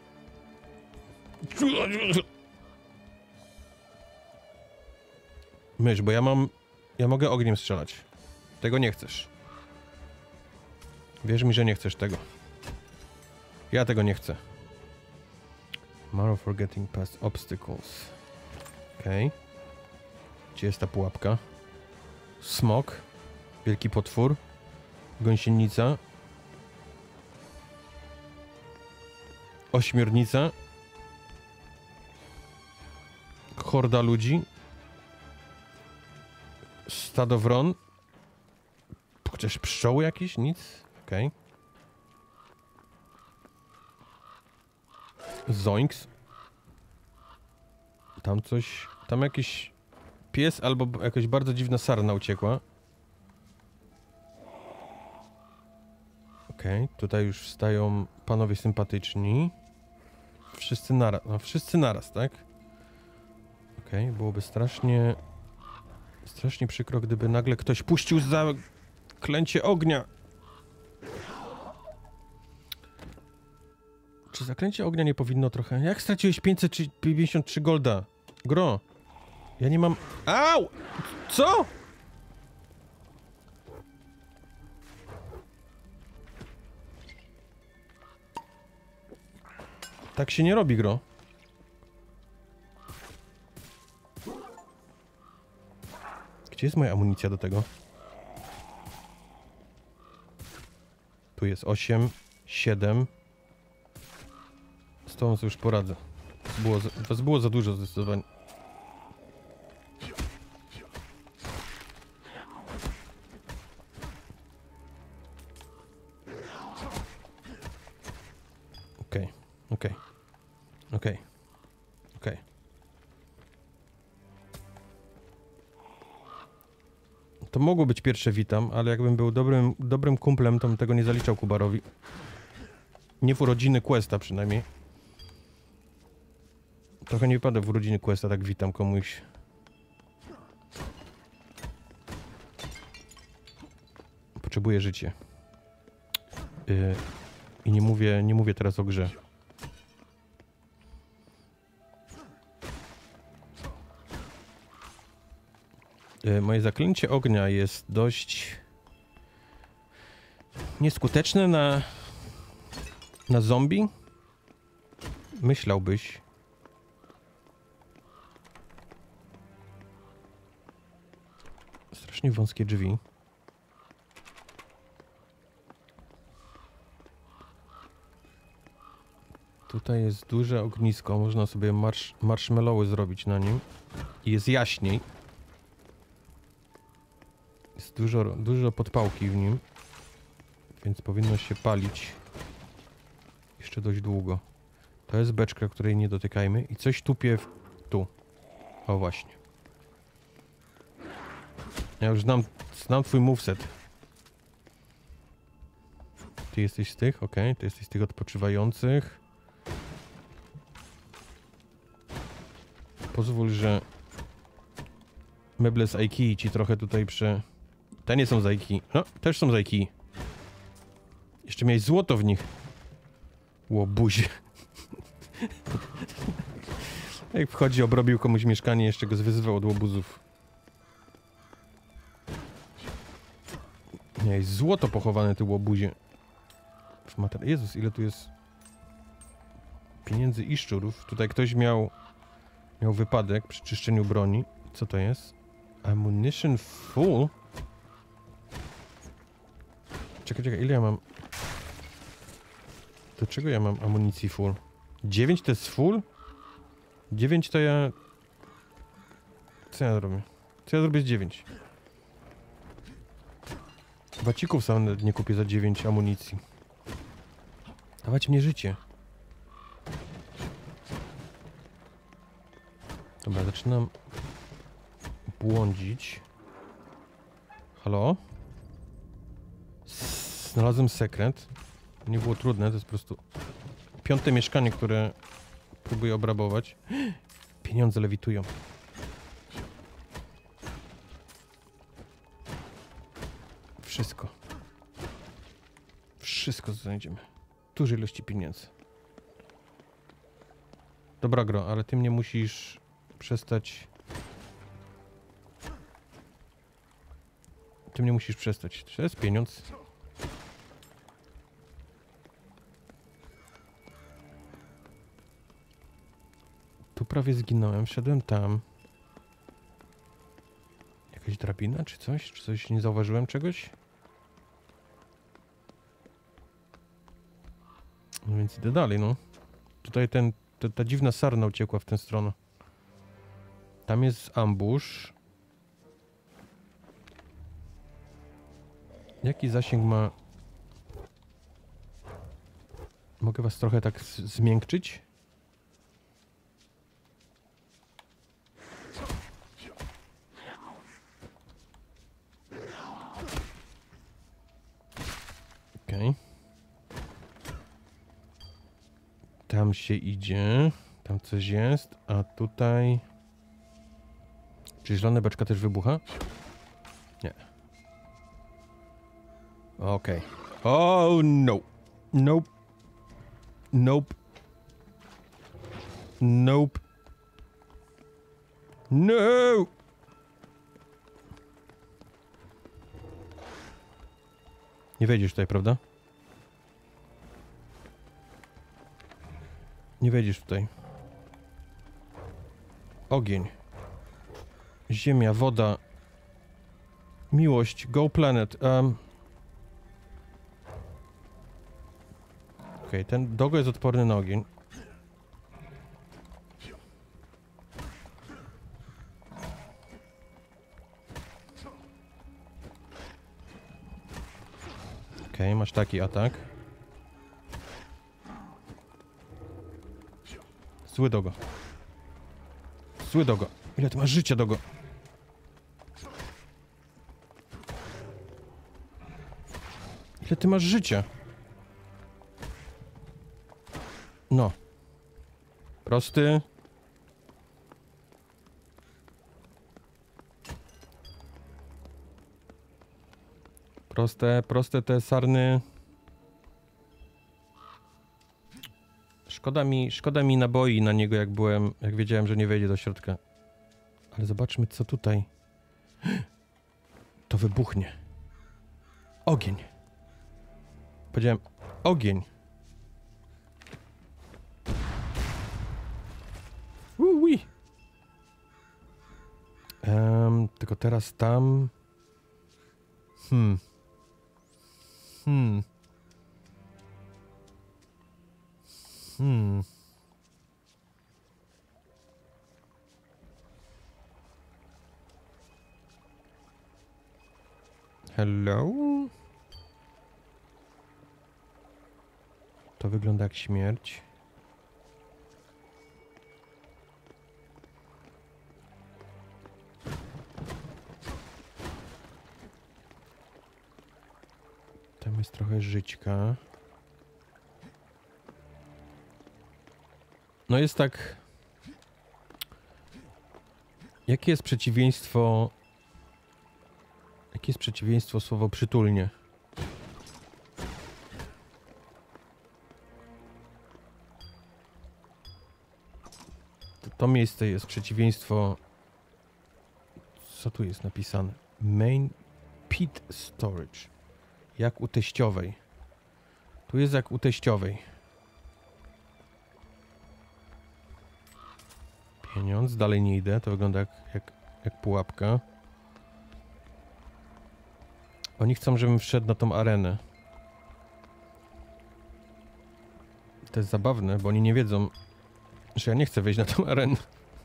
Mysz, bo ja mam... Ja mogę ogniem strzelać. Tego nie chcesz. Wierz mi, że nie chcesz tego. Ja tego nie chcę. Marrow for getting past obstacles. Okej. Okay. Gdzie jest ta pułapka? Smok. Wielki potwór. Gąsienica. Ośmiornica. Horda ludzi. Stado wron. Chociaż pszczoły jakieś? Nic? Okej. Okay. Zoinks. Tam coś... Tam jakiś pies albo jakaś bardzo dziwna sarna uciekła. Okej, okay, tutaj już wstają panowie sympatyczni. Wszyscy naraz, no wszyscy naraz, tak? Okej, okay, byłoby strasznie... Strasznie przykro, gdyby nagle ktoś puścił za klęcie ognia. Czy zaklęcie ognia nie powinno trochę... Jak straciłeś pięćset pięćdziesiąt trzy golda? Gro. Ja nie mam... Au! Co? Tak się nie robi, Gro. Gdzie jest moja amunicja do tego? Tu jest osiem, siedem. Z tą już poradzę. Było za, was było za dużo zdecydowanie. Okej, okej, okej, okej. To mogło być pierwsze witam, ale jakbym był dobrym, dobrym kumplem, to bym tego nie zaliczał Kubarowi. Nie w urodziny Questa przynajmniej. Trochę nie wypada w urodziny Questa, tak witam komuś. Potrzebuję życie. Yy, I nie mówię, nie mówię teraz o grze. Yy, moje zaklęcie ognia jest dość nieskuteczne na, na zombie. Myślałbyś. Strasznie wąskie drzwi. Tutaj jest duże ognisko, można sobie marsz marshmallowy zrobić na nim. I jest jaśniej. Jest dużo, dużo podpałki w nim, więc powinno się palić jeszcze dość długo. To jest beczka, której nie dotykajmy i coś tupie w... tu. O właśnie. Ja już znam, znam twój moveset. Ty jesteś z tych? Okej, okay. Ty jesteś z tych odpoczywających. Pozwól, że meble z Ikei ci trochę tutaj prze... Te nie są z Ikei. No, też są z Ikei. Jeszcze miałeś złoto w nich. Łobuzie. Jak wchodzi, obrobił komuś mieszkanie, jeszcze go zwyzywał od łobuzów. Miałeś złoto pochowane, ty łobuzie. W mater... Jezus, ile tu jest pieniędzy i szczurów. Tutaj ktoś miał miał wypadek przy czyszczeniu broni. Co to jest? Ammunition full? Czekaj, czekaj, ile ja mam? Do czego ja mam amunicji full? dziewięć to jest full? dziewięć to ja... Co ja zrobię? Co ja zrobię z dziewięć? Wacików sam nie kupię za dziewięć amunicji. Dawać mnie życie. Dobra, zaczynam błądzić. Halo? Znalazłem sekret. Nie było trudne, to jest po prostu piąte mieszkanie, które próbuję obrabować. Pieniądze lewitują. Wszystko. Wszystko znajdziemy. Duże ilości pieniędzy. Dobra gro, ale ty mnie musisz przestać... Ty mnie musisz przestać. To jest pieniądz. Tu prawie zginąłem. Wszedłem tam. Jakaś drabina czy coś? Czy coś nie zauważyłem czegoś? No więc idę dalej, no. Tutaj ten, ta, ta dziwna sarna uciekła w tę stronę. Tam jest ambush. Jaki zasięg ma... Mogę was trochę tak zmiękczyć? Okej. Okay. Tam się idzie. Tam coś jest. A tutaj... Czy zielona beczka też wybucha? Nie. Okej. Okay. Oh no. Nope. Nope. Nope. No! Nie wejdziesz tutaj, prawda? Nie wejdziesz tutaj. Ogień. Ziemia, woda. Miłość. Go planet. Um. Okej, okay, ten dogo jest odporny na ogień. Okej, okay, masz taki atak. Zły dogo. Zły dogo. Ile ty masz życia, dogo? Ile ty masz życia? No. Prosty. Proste, proste te sarny. Szkoda mi, szkoda mi naboi na niego, jak byłem, jak wiedziałem, że nie wejdzie do środka. Ale zobaczmy, co tutaj. To wybuchnie. Ogień. Powiedziałem, ogień. Ui. Um, tylko teraz tam. Hmm. Hmm. Hmm. Hello? To wygląda jak śmierć. Tam jest trochę żyćka. No jest tak... Jakie jest przeciwieństwo... Jakie jest przeciwieństwo słowo przytulnie? To, to miejsce jest przeciwieństwo... Co tu jest napisane? Main pit storage. Jak u teściowej. Tu jest jak u teściowej. Pieniądz. Dalej nie idę. To wygląda jak, jak, jak pułapka. Oni chcą, żebym wszedł na tą arenę. To jest zabawne, bo oni nie wiedzą, że ja nie chcę wejść na tą arenę.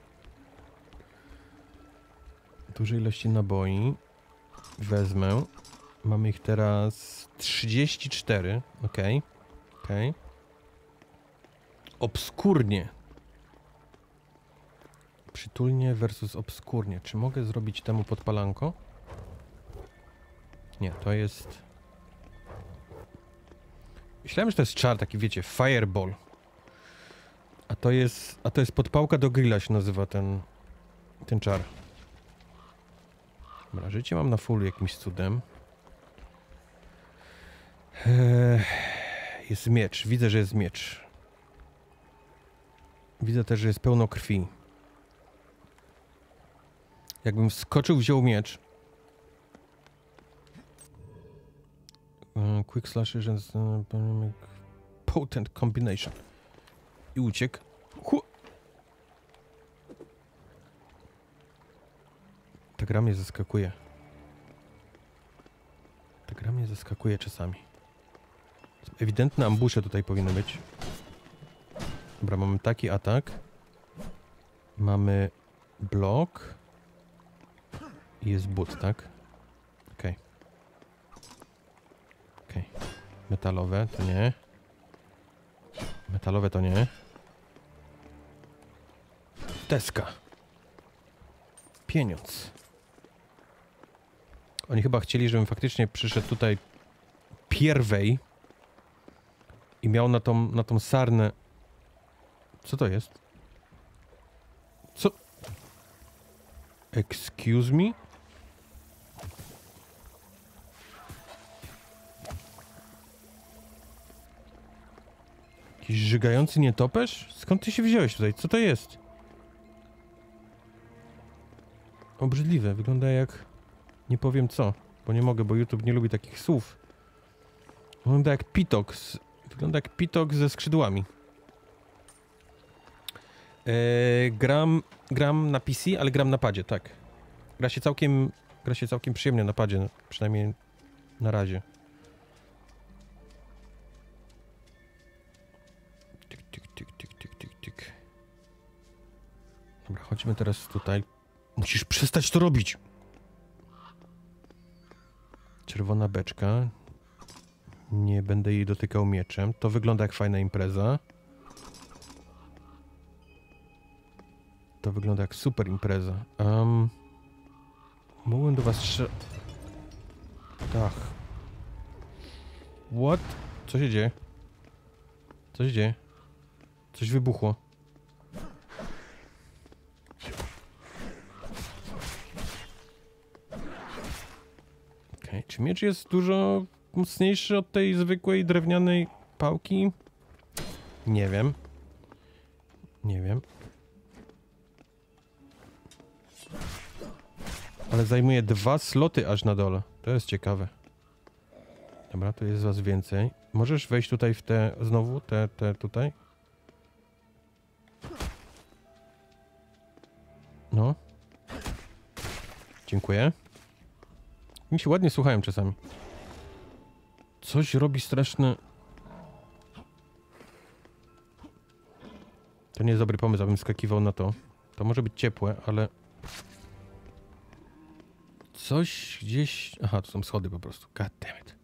Duże ilości naboi. Wezmę. Mamy ich teraz trzydzieści cztery. Okej. Okay. Okej. Okay. Obskurnie. Przytulnie versus obskurnie. Czy mogę zrobić temu podpalanko? Nie, to jest... Myślałem, że to jest czar taki, wiecie, fireball. A to jest... A to jest podpałka do grilla się nazywa ten... Ten czar. Dobra, życie mam na fullu jakimś cudem. Eee, jest miecz. Widzę, że jest miecz. Widzę też, że jest pełno krwi. Jakbym wskoczył, wziął miecz. Uh, quick slash agents, uh, potent combination. I uciekł. Hu! Ta gra mnie zaskakuje. Ta gra mnie zaskakuje czasami. Ewidentne ambusze tutaj powinny być. Dobra, mamy taki atak. Mamy blok. I jest but, tak? Okej. Okay. Okej. Okay. Metalowe to nie. Metalowe to nie. Deska. Pieniądz. Oni chyba chcieli, żebym faktycznie przyszedł tutaj pierwej i miał na tą, na tą sarnę... Co to jest? Co? Excuse me? Jakiś żygający nietoperz? Skąd ty się wziąłeś tutaj? Co to jest? Obrzydliwe. Wygląda jak... Nie powiem co, bo nie mogę, bo YouTube nie lubi takich słów. Wygląda jak pitok. Z... Wygląda jak pitok ze skrzydłami. Eee, gram, gram na P C, ale gram na padzie, tak. Gra się całkiem, gra się całkiem przyjemnie na padzie, przynajmniej na razie. Tyk, tyk, tyk, tyk, tyk, tyk, tyk. Dobra, chodźmy teraz tutaj. Musisz przestać to robić. Czerwona beczka. Nie będę jej dotykał mieczem. To wygląda jak fajna impreza. To wygląda jak super impreza. Um, mogłem do was strzelać. Tak. What? Co się dzieje? Co się dzieje? Coś wybuchło. Okej, okay. Czy miecz jest dużo mocniejszy od tej zwykłej drewnianej pałki? Nie wiem. Nie wiem. Ale zajmuje dwa sloty aż na dole. To jest ciekawe. Dobra, tu jest was więcej. Możesz wejść tutaj w te... Znowu? Te, te tutaj? No. Dziękuję. Mi się ładnie słuchają czasami. Coś robi straszne... To nie jest dobry pomysł, abym skakiwał na to. To może być ciepłe, ale... Coś gdzieś... Aha, to są schody po prostu. God damn it.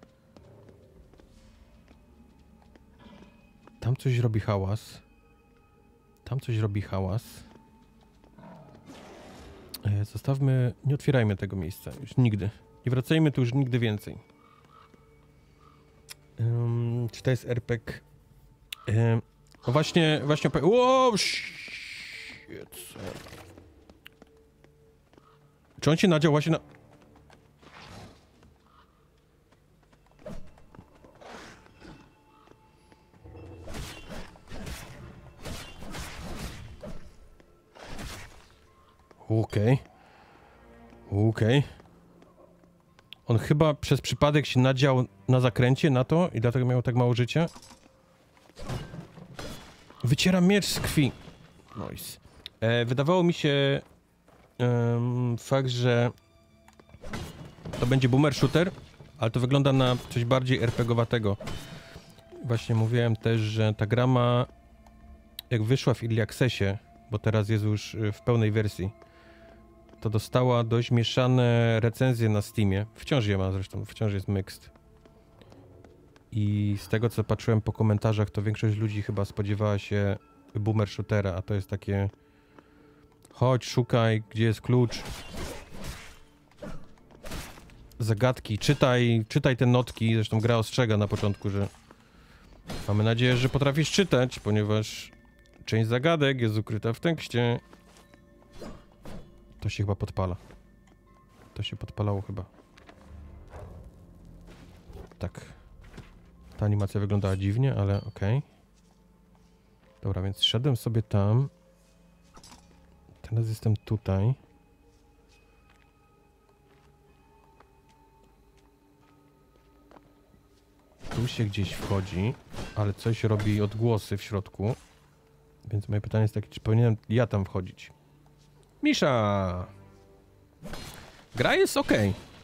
Tam coś robi hałas. Tam coś robi hałas. E, zostawmy... Nie otwierajmy tego miejsca. Już nigdy. Nie wracajmy tu już nigdy więcej. Um, czy to jest er pe gie? Um, no właśnie... Właśnie... Wow, shit. Czy on się nadział właśnie na... Okej. Okay. Okej. Okay. On chyba przez przypadek się nadział na zakręcie na to i dlatego miał tak mało życia. Wyciera miecz z krwi. Nice. E, wydawało mi się um, fakt, że to będzie boomer shooter, ale to wygląda na coś bardziej er pe gie owatego. Właśnie mówiłem też, że ta gra ma, jak wyszła w Early Accessie, bo teraz jest już w pełnej wersji, to dostała dość mieszane recenzje na Steamie. Wciąż je ma zresztą, wciąż jest mixed. I z tego, co patrzyłem po komentarzach, to większość ludzi chyba spodziewała się boomer shootera, a to jest takie... Chodź, szukaj, gdzie jest klucz. Zagadki, czytaj, czytaj te notki. Zresztą gra ostrzega na początku, że... Mamy nadzieję, że potrafisz czytać, ponieważ część zagadek jest ukryta w tekście. To się chyba podpala. To się podpalało chyba. Tak. Ta animacja wyglądała dziwnie, ale okej. Okay. Dobra, więc szedłem sobie tam. Teraz jestem tutaj. Tu się gdzieś wchodzi, ale coś robi odgłosy w środku. Więc moje pytanie jest takie, czy powinienem ja tam wchodzić? Misza! Gra jest ok.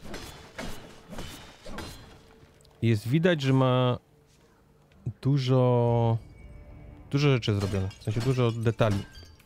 Jest widać, że ma dużo... Dużo rzeczy zrobione, w sensie dużo detali.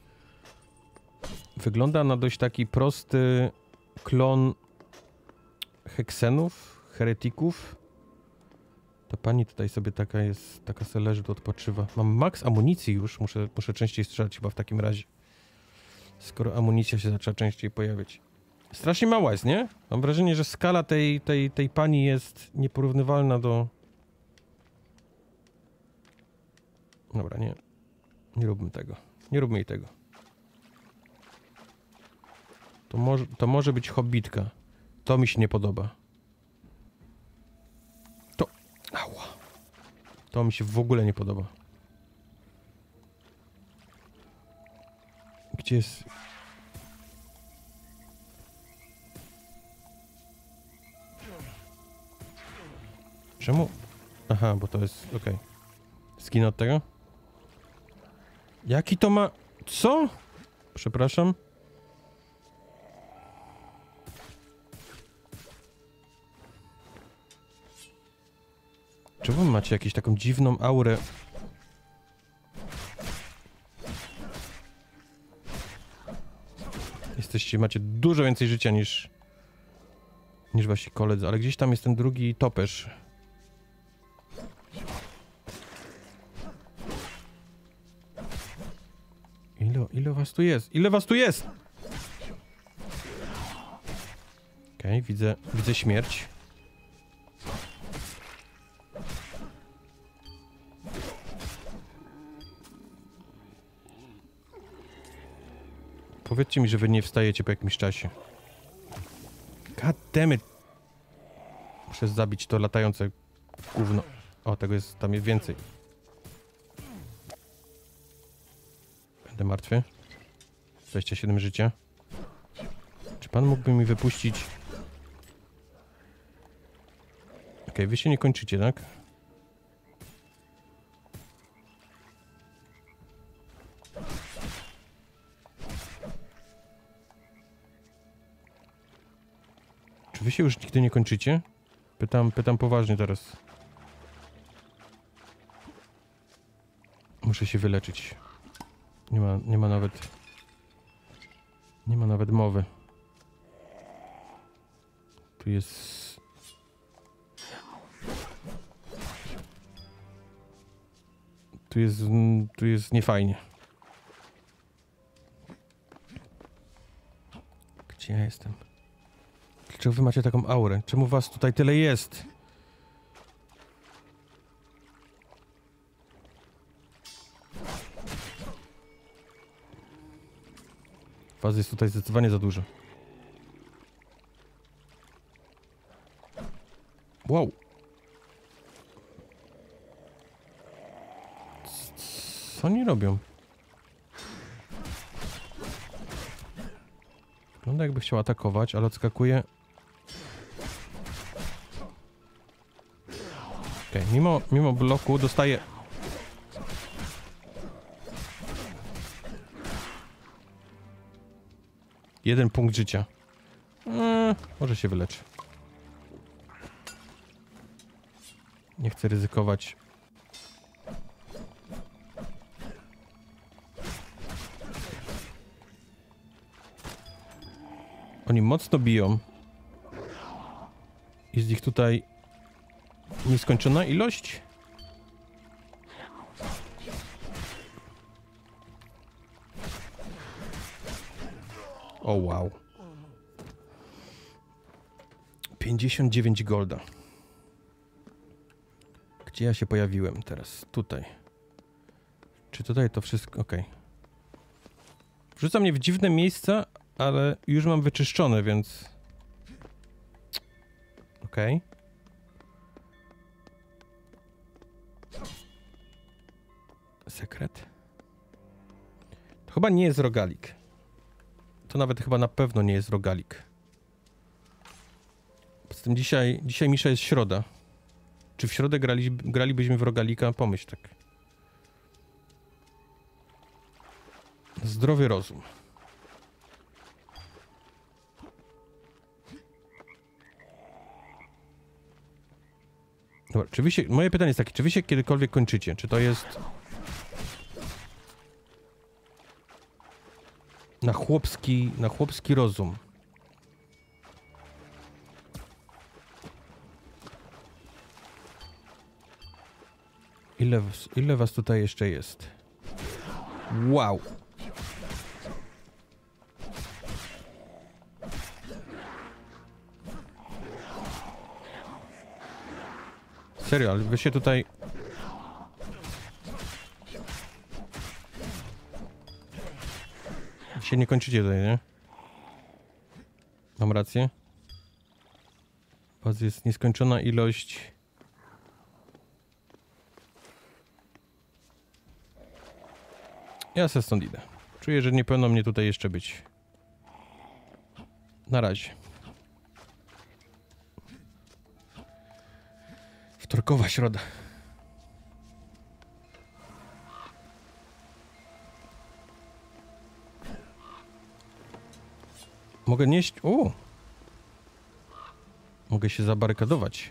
Wygląda na dość taki prosty klon heksenów, heretików. Ta pani tutaj sobie taka jest, taka se leży, tu odpoczywa. Mam max amunicji już, muszę, muszę częściej strzelać chyba w takim razie. Skoro amunicja się zaczęła częściej pojawiać. Strasznie mała jest, nie? Mam wrażenie, że skala tej, tej, tej pani jest nieporównywalna do... Dobra, nie. Nie róbmy tego. Nie róbmy jej tego. To może, to może być hobbitka. To mi się nie podoba. To... Ała. To mi się w ogóle nie podoba. Gdzie jest... Czemu? Aha, bo to jest... okej. Okay. Skin od tego? Jaki to ma... Co? Przepraszam. Czemu macie jakąś taką dziwną aurę? Jesteście, macie dużo więcej życia niż... niż wasi koledzy, ale gdzieś tam jest ten drugi topesz. Ile, ile was tu jest? Ile was tu jest? Okej, okay, widzę, widzę śmierć. Powiedzcie mi, że wy nie wstajecie po jakimś czasie. God damn it. Muszę zabić to latające gówno. O, tego jest, tam jest więcej. Będę martwy. dwadzieścia siedem życia. Czy pan mógłby mi wypuścić... Okej, okay, wy się nie kończycie, tak? Czy wy się już nigdy nie kończycie? Pytam, pytam poważnie teraz. Muszę się wyleczyć. Nie ma, nie ma nawet... Nie ma nawet mowy. Tu jest... Tu jest... Tu jest niefajnie. Gdzie ja jestem? Dlaczego wy macie taką aurę? Czemu was tutaj tyle jest? Was jest tutaj zdecydowanie za dużo. Wow. Co oni robią? Wygląda jakby chciał atakować, ale odskakuje. Okej, okay, mimo, mimo bloku dostaje... Jeden punkt życia. Eee, może się wyleczy. Nie chcę ryzykować. Oni mocno biją. Jest ich tutaj nieskończona ilość. O wow. pięćdziesiąt dziewięć golda. Gdzie ja się pojawiłem teraz? Tutaj. Czy tutaj to wszystko? Okej. Okay. Wrzuca mnie w dziwne miejsca, ale już mam wyczyszczone, więc... Okej. Okay. Sekret? To chyba nie jest rogalik. To nawet chyba na pewno nie jest rogalik. Z tym dzisiaj, dzisiaj Misza jest środa. Czy w środę grali, gralibyśmy w rogalika? Pomyśl tak. Zdrowy rozum. Dobra, czy wy się, moje pytanie jest takie, czy wy się kiedykolwiek kończycie? Czy to jest... Na chłopski, na chłopski rozum. Ile, ile was tutaj jeszcze jest? Wow! Serio, ale wy się tutaj... Wy się nie kończycie tutaj, nie? Mam rację? Was jest nieskończona ilość... Ja se stąd idę. Czuję, że nie powinno mnie tutaj jeszcze być. Na razie. Wtorkowa środa. Mogę nieść... O! Mogę się zabarykadować.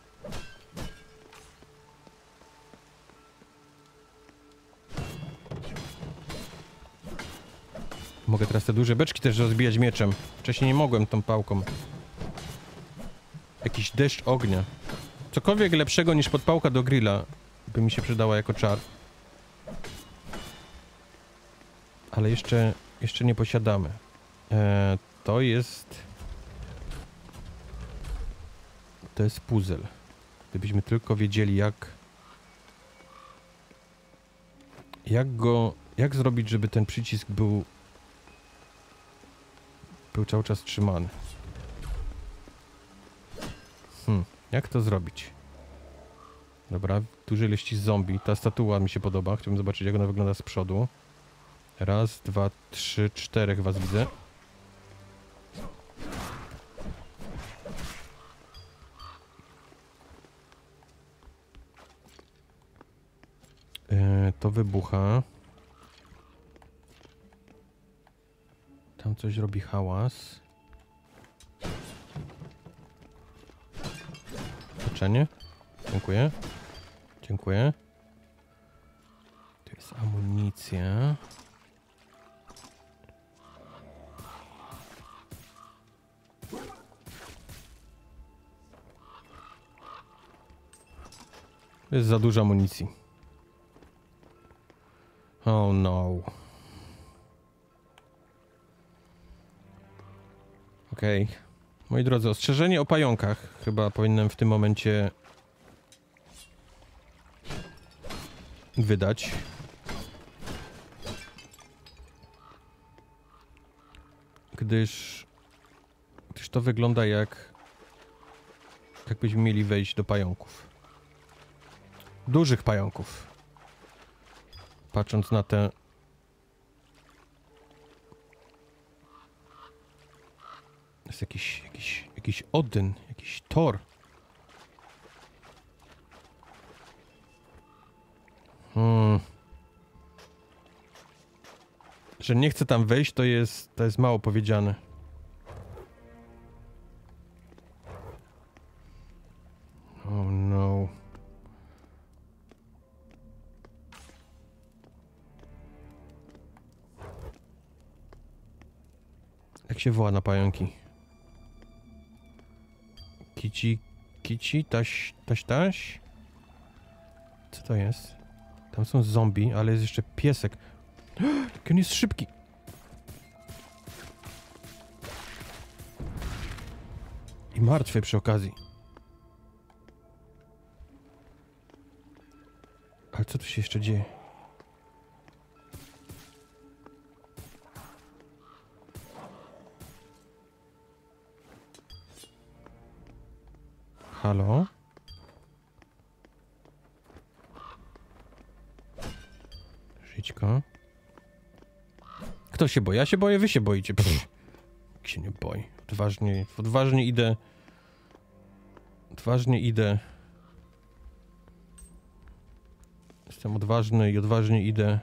Mogę teraz te duże beczki też rozbijać mieczem. Wcześniej nie mogłem tą pałką. Jakiś deszcz ognia. Cokolwiek lepszego niż podpałka do grilla by mi się przydała jako czar. Ale jeszcze, jeszcze nie posiadamy. Eee, to jest... To jest puzzle. Gdybyśmy tylko wiedzieli jak... Jak go... Jak zrobić, żeby ten przycisk był... Był cały czas trzymany. Hmm, jak to zrobić? Dobra, duże ilości zombie. Ta statua mi się podoba. Chciałbym zobaczyć, jak ona wygląda z przodu. Raz, dwa, trzy, czterech was widzę. Yy, to wybucha. Tam coś robi hałas. Leczenie. Dziękuję. Dziękuję. Tu jest amunicja. Jest za dużo amunicji. Oh no. Okej. Okay. Moi drodzy, ostrzeżenie o pająkach. Chyba powinienem w tym momencie wydać. Gdyż... Gdyż to wygląda jak... Jakbyśmy mieli wejść do pająków. Dużych pająków. Patrząc na te... Jest jakiś, jakiś, jakiś Odyn, jakiś Thor. Hmm. Że nie chcę tam wejść, to jest, to jest mało powiedziane. Oh no. Jak się woła na pająki? Kici, kici, taś, taś, taś? Co to jest? Tam są zombie, ale jest jeszcze piesek. Jak on jest szybki! I martwy przy okazji. Ale co tu się jeszcze dzieje? Halo? Żyćko. Kto się boi? Ja się boję, wy się boicie. Pff. Jak się nie boi. Odważnie, odważnie idę. Odważnie idę. Jestem odważny i odważnie idę.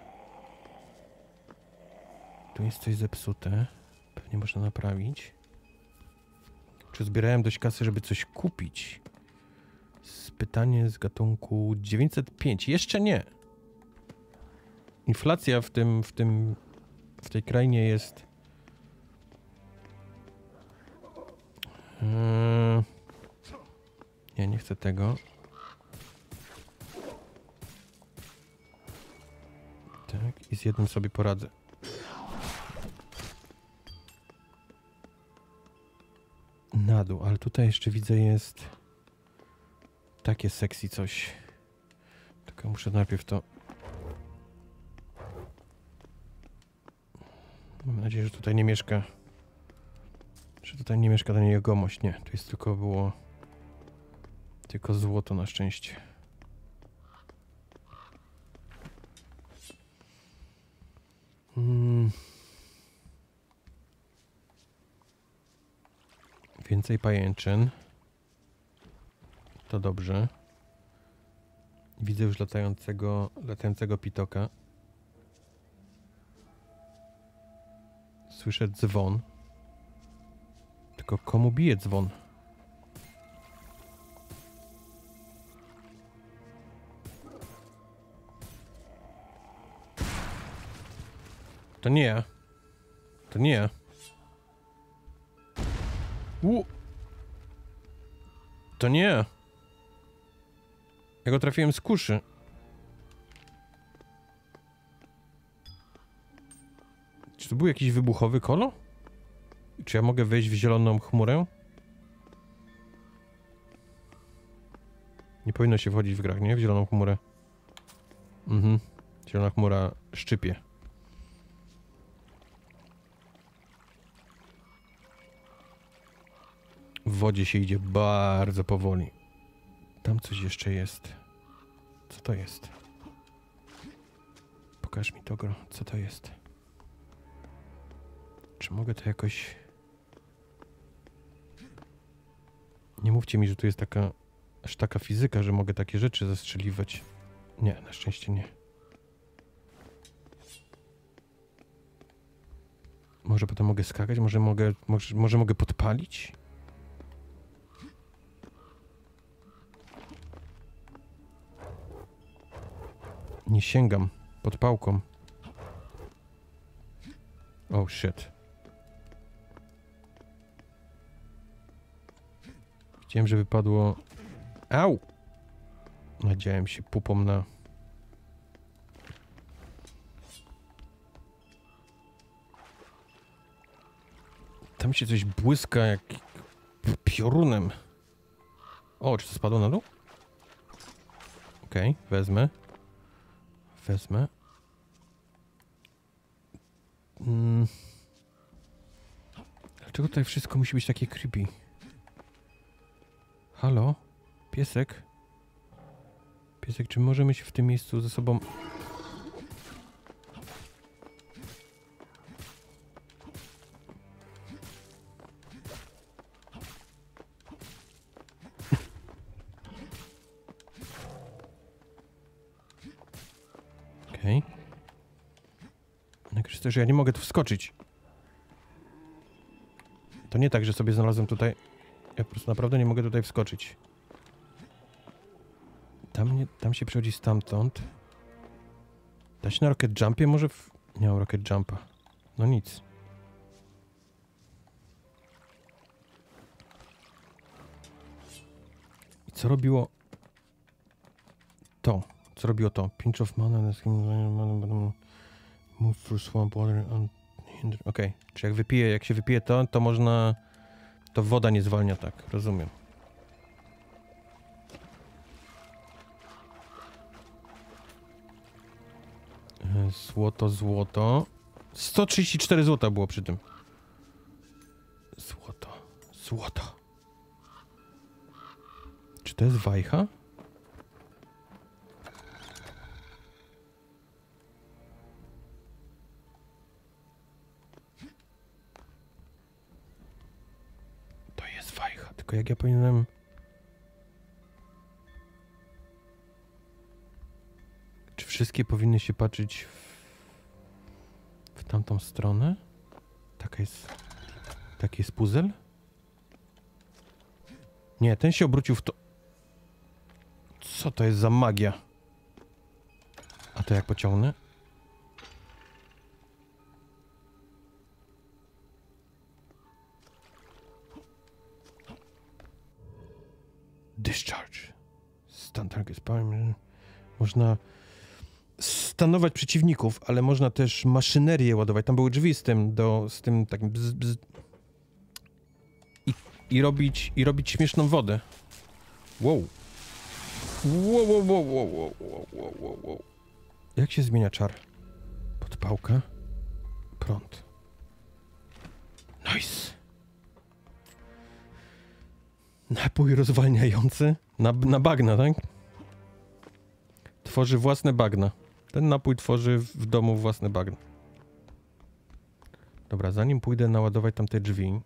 Tu jest coś zepsute. Pewnie można naprawić. Czy zbierałem dość kasy, żeby coś kupić? Pytanie z gatunku dziewięćset pięć. Jeszcze nie. Inflacja w tym, w tym, w tej krainie jest... Yy... Nie, nie chcę tego. Tak, i z jednym sobie poradzę. Na dół, ale tutaj jeszcze widzę jest... Takie sexy coś. Tylko muszę najpierw to... Mam nadzieję, że tutaj nie mieszka... Że tutaj nie mieszka ta niejegomość. Nie, to jest tylko było... Tylko złoto na szczęście. Hmm. Więcej pajęczyn. To dobrze. Widzę już latającego, latającego pitoka. Słyszę dzwon. Tylko komu bije dzwon? To nie ja. To nie ja. U. To nie ja. Ja go trafiłem z kuszy. Czy to był jakiś wybuchowy kolo? Czy ja mogę wejść w zieloną chmurę? Nie powinno się wchodzić w grach, nie? W zieloną chmurę. Mhm. Zielona chmura szczypie. W wodzie się idzie bardzo powoli. Tam coś jeszcze jest. Co to jest? Pokaż mi to, gro. Co to jest? Czy mogę to jakoś... Nie mówcie mi, że tu jest taka... Aż taka fizyka, że mogę takie rzeczy zastrzeliwać. Nie, na szczęście nie. Może potem mogę skakać? Może mogę... Może, może mogę podpalić? Nie sięgam pod pałką. Oh shit. Chciałem, żeby padło... Au! Nadziałem się pupą na... Tam się coś błyska jak piorunem. O, czy to spadło na dół? Okej, okay, wezmę. Wezmę. Hmm. Dlaczego tutaj wszystko musi być takie creepy? Halo? Piesek? Piesek, czy możemy się w tym miejscu ze sobą... Okej. Okay. Najgorsze to, że ja nie mogę tu wskoczyć. To nie tak, że sobie znalazłem tutaj... Ja po prostu naprawdę nie mogę tutaj wskoczyć. Tam, nie, tam się przychodzi stamtąd. Da się na rocket jumpie może? W... Nie mam rocket jumpa. No nic. I co robiło to? Co robiło to? Pinch of mana, move through swamp water unhindered. Okej, okay. Czy jak wypije, jak się wypije to, to można... To woda nie zwalnia tak, rozumiem. Złoto, złoto. sto trzydzieści cztery złota było przy tym. Złoto, złoto. Czy to jest wajcha? To jest wajcha, tylko jak ja powinienem... Czy wszystkie powinny się patrzeć w, w tamtą stronę? Taka jest... Taki jest puzzle? Nie, ten się obrócił w to... Co to jest za magia? A to jak pociągnę? Discharge. Stun target power. Można stanować przeciwników, ale można też maszynerię ładować. Tam były drzwi z tym, do, z tym takim bzz, bzz. I, i robić, i robić śmieszną wodę. Wow. Wow, wow, wow, wow, wow, wow, wow, wow. Jak się zmienia czar? Podpałka. Prąd. Nice. Napój rozwalniający. Na, na bagna, tak? Tworzy własne bagna. Ten napój tworzy w domu własne bagna. Dobra, zanim pójdę naładować tam te drzwi.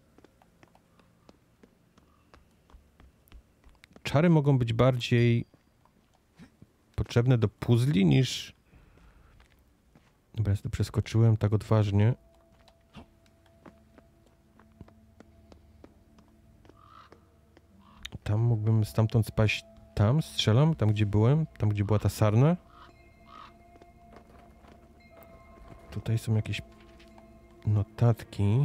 Czary mogą być bardziej potrzebne do puzli niż... Dobra, ja to przeskoczyłem tak odważnie. Tam mógłbym stamtąd spaść tam, strzelam, tam gdzie byłem, tam gdzie była ta sarna. Tutaj są jakieś notatki,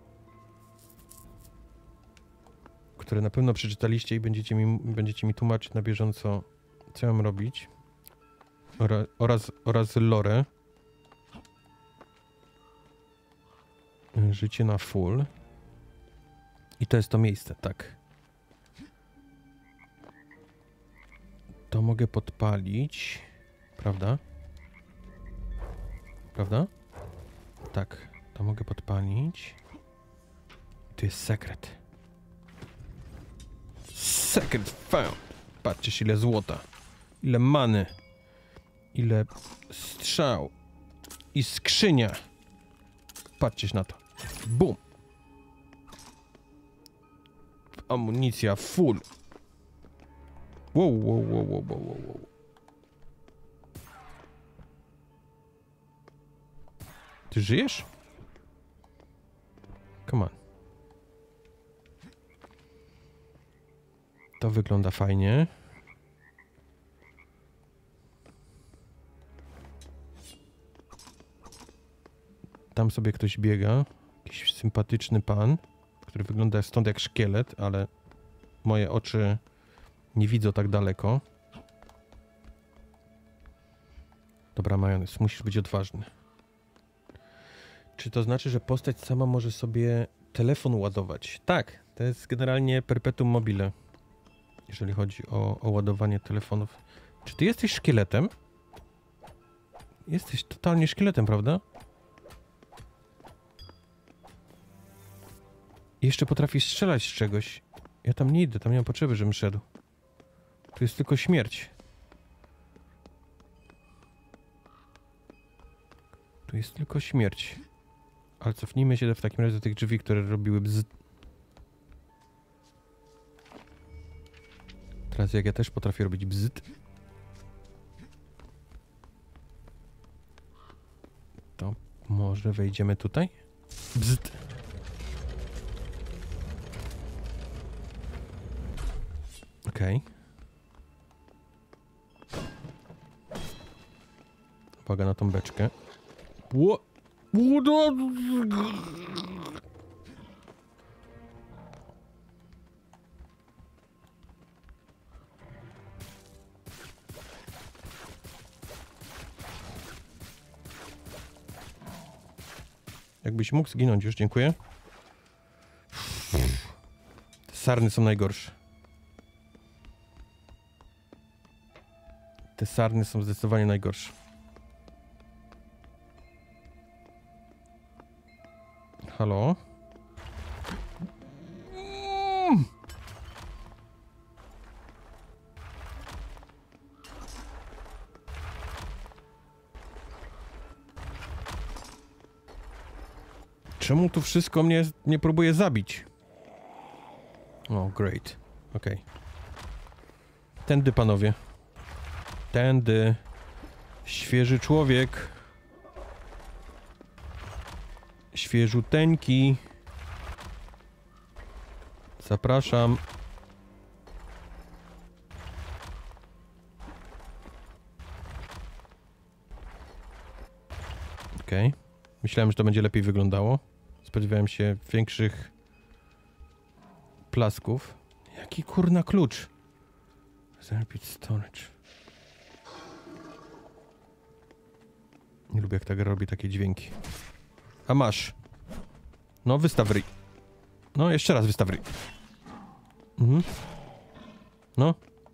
które na pewno przeczytaliście i będziecie mi, będziecie mi tłumaczyć na bieżąco, co mam robić. Ora, oraz, oraz lore. Życie na full. I to jest to miejsce, tak. To mogę podpalić, prawda? Prawda? Tak, to mogę podpalić. Tu jest sekret. Secret found. Patrzcie, ile złota. Ile many. Ile strzał. I skrzynia. Patrzcie na to. Bum. Amunicja full. Wow, wow, wow, wow, wow, wow. Ty żyjesz? Come on. To wygląda fajnie. Tam sobie ktoś biega. Jakiś sympatyczny pan, który wygląda stąd jak szkielet, ale moje oczy nie widzą tak daleko. Dobra, majonez, musisz być odważny. Czy to znaczy, że postać sama może sobie telefon ładować? Tak, to jest generalnie perpetuum mobile, jeżeli chodzi o, o ładowanie telefonów. Czy ty jesteś szkieletem? Jesteś totalnie szkieletem, prawda? I jeszcze potrafisz strzelać z czegoś. Ja tam nie idę, tam nie mam potrzeby, żebym szedł. Tu jest tylko śmierć. Tu jest tylko śmierć. Ale cofnijmy się w takim razie do tych drzwi, które robiły bzz. Teraz jak ja też potrafię robić bzz. To może wejdziemy tutaj? Bzz. Okej. Okay. Uwaga na tą beczkę. Ło! Jakbyś mógł zginąć już, dziękuję. Te sarny są najgorsze. Te sarny są zdecydowanie najgorsze. Halo? Mm. Czemu tu wszystko mnie nie próbuje zabić? O, great. Okej. Okay. Tędy, panowie. Tędy. Świeży człowiek. Świeżuteńki. Zapraszam. Okej. Okay. Myślałem, że to będzie lepiej wyglądało. Spodziewałem się większych plasków. Jaki kurna klucz? Repeat storage. Nie lubię, jak ta gra robi takie dźwięki. A masz. No, wystaw ryj. No, jeszcze raz wystaw ryj. Mhm. No.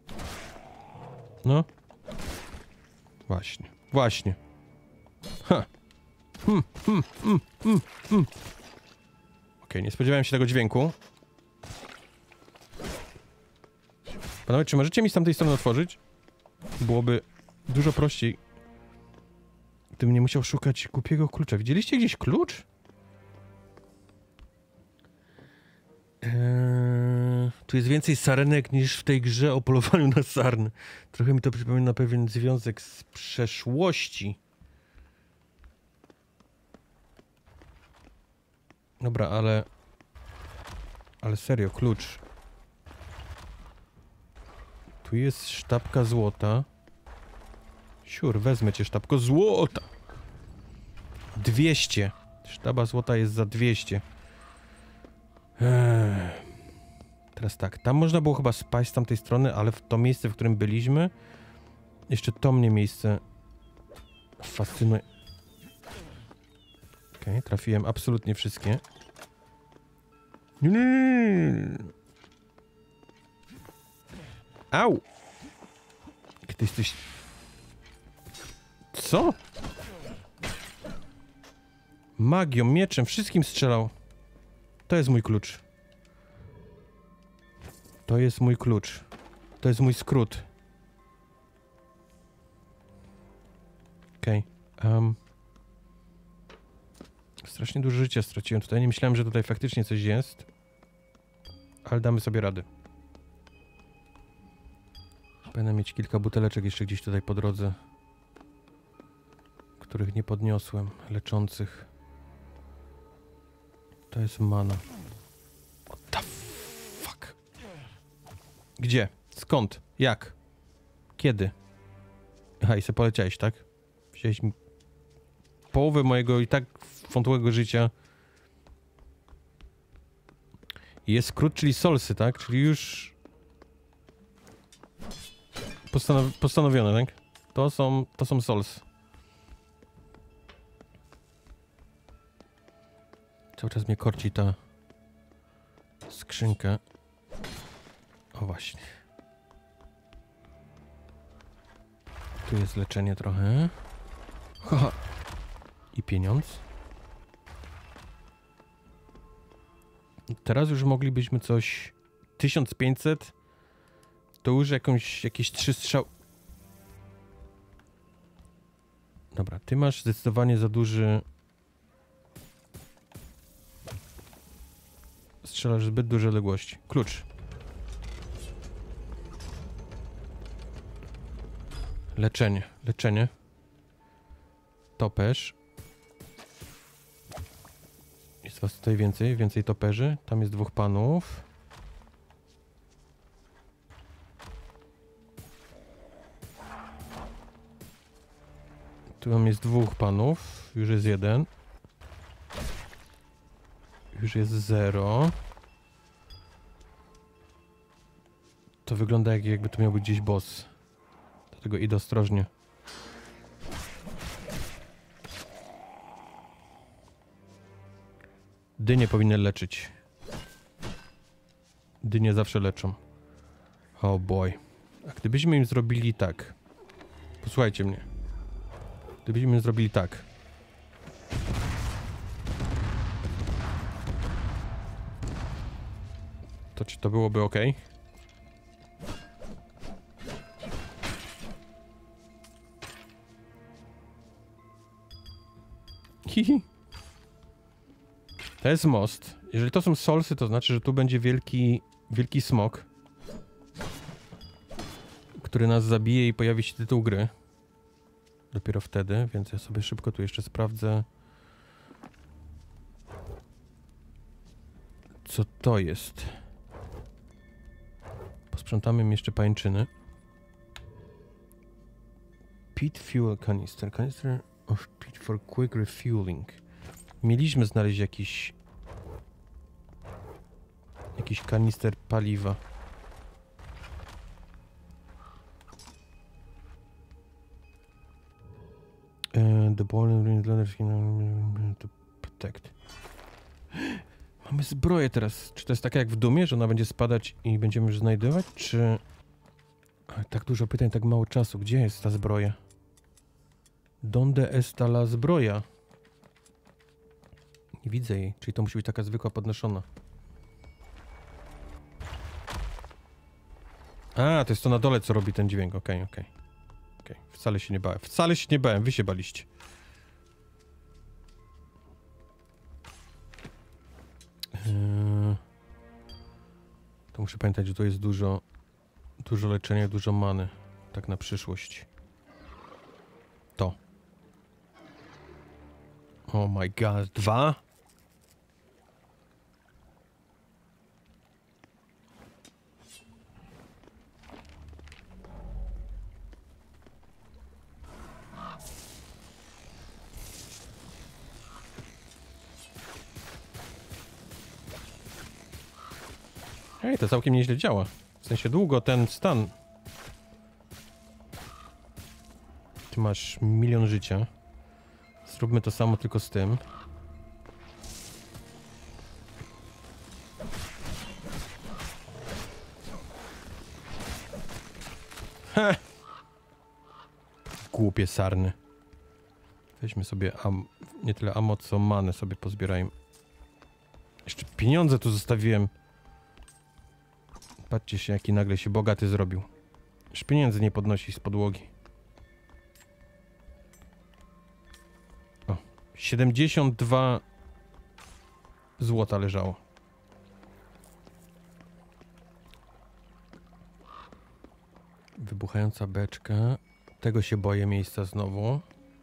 No. Właśnie. Właśnie. Ha. Hmm, hmm, hmm, hmm, hmm. Okej, okay, nie spodziewałem się tego dźwięku. Panowie, czy możecie mi z tamtej strony otworzyć? Byłoby dużo prościej, gdybym nie musiał szukać głupiego klucza. Widzieliście gdzieś klucz? Eee, tu jest więcej sarenek niż w tej grze o polowaniu na sarny. Trochę mi to przypomina pewien związek z przeszłości. Dobra, ale... Ale serio, klucz. Tu jest sztabka złota. Siur, wezmę cię, sztabko złota. dwieście. Sztaba złota jest za dwieście. Eee. Teraz tak, tam można było chyba spaść z tamtej strony, ale w to miejsce, w którym byliśmy, jeszcze to mnie miejsce fascynuje. Okej, okay, trafiłem absolutnie wszystkie. Nie, nie, nie. Au! Ty jesteś... Co? Magią, mieczem, wszystkim strzelał. To jest mój klucz. To jest mój klucz. To jest mój skrót. Okej. Okay. Um. Strasznie dużo życia straciłem tutaj. Nie myślałem, że tutaj faktycznie coś jest. Ale damy sobie radę. Będę mieć kilka buteleczek jeszcze gdzieś tutaj po drodze, których nie podniosłem, leczących. To jest mana. What the fuck? Gdzie? Skąd? Jak? Kiedy? Aha, i se poleciałeś, tak? Wziąłeś mi połowę mojego i tak wątłego życia. Jest skrót, czyli solsy, tak? Czyli już... Postanow postanowione, tak? To są, to są sols. Cały czas mnie korci ta skrzynka. O właśnie. Tu jest leczenie trochę. Haha. I pieniądz. Teraz już moglibyśmy coś... tysiąc pięćset. To już jakąś, jakieś trzy strzał... Dobra, ty masz zdecydowanie za duży... Strzelasz zbyt duże odległości. Klucz. Leczenie, leczenie. Toperz. Jest was tutaj więcej, więcej toperzy. Tam jest dwóch panów. Tu tam jest dwóch panów. Już jest jeden. Już jest zero. To wygląda jak, jakby to miał być gdzieś boss. Dlatego idę ostrożnie. Dynie powinny leczyć. Dynie zawsze leczą. Oh boy. A gdybyśmy im zrobili tak. Posłuchajcie mnie. Gdybyśmy im zrobili tak. To czy to byłoby ok? Hihi. To jest most. Jeżeli to są solsy, to znaczy, że tu będzie wielki, wielki smok, który nas zabije i pojawi się tytuł gry. Dopiero wtedy, więc ja sobie szybko tu jeszcze sprawdzę. Co to jest? Posprzątamy mi jeszcze pańczyny. Pit fuel canister. Canister of pit for quick refueling. Mieliśmy znaleźć jakiś... Jakiś kanister paliwa. Uh, the ball to protect. Mamy zbroję teraz. Czy to jest taka jak w Dumie, że ona będzie spadać i będziemy już znajdować, czy... Ale tak dużo pytań, tak mało czasu. Gdzie jest ta zbroja? Donde está la zbroja? Nie widzę jej. Czyli to musi być taka zwykła podnoszona. A, to jest to na dole, co robi ten dźwięk. Okej, okay, okej. Okay. Okay. Wcale się nie bałem. Wcale się nie bałem. Wy się baliście. Eee... To muszę pamiętać, że tu jest dużo... Dużo leczenia, dużo many. Tak na przyszłość. To. Oh my god. Dwa? Ej, to całkiem nieźle działa. W sensie długo ten stan. Ty masz milion życia. Zróbmy to samo tylko z tym. Ha! Głupie sarny. Weźmy sobie am... nie tyle ammo, co manę sobie pozbierajmy. Jeszcze pieniądze tu zostawiłem. Patrzcie się, jaki nagle się bogaty zrobił. Już pieniędzy nie podnosi z podłogi. O, siedemdziesiąt dwa złota leżało. Wybuchająca beczka. Tego się boję miejsca znowu.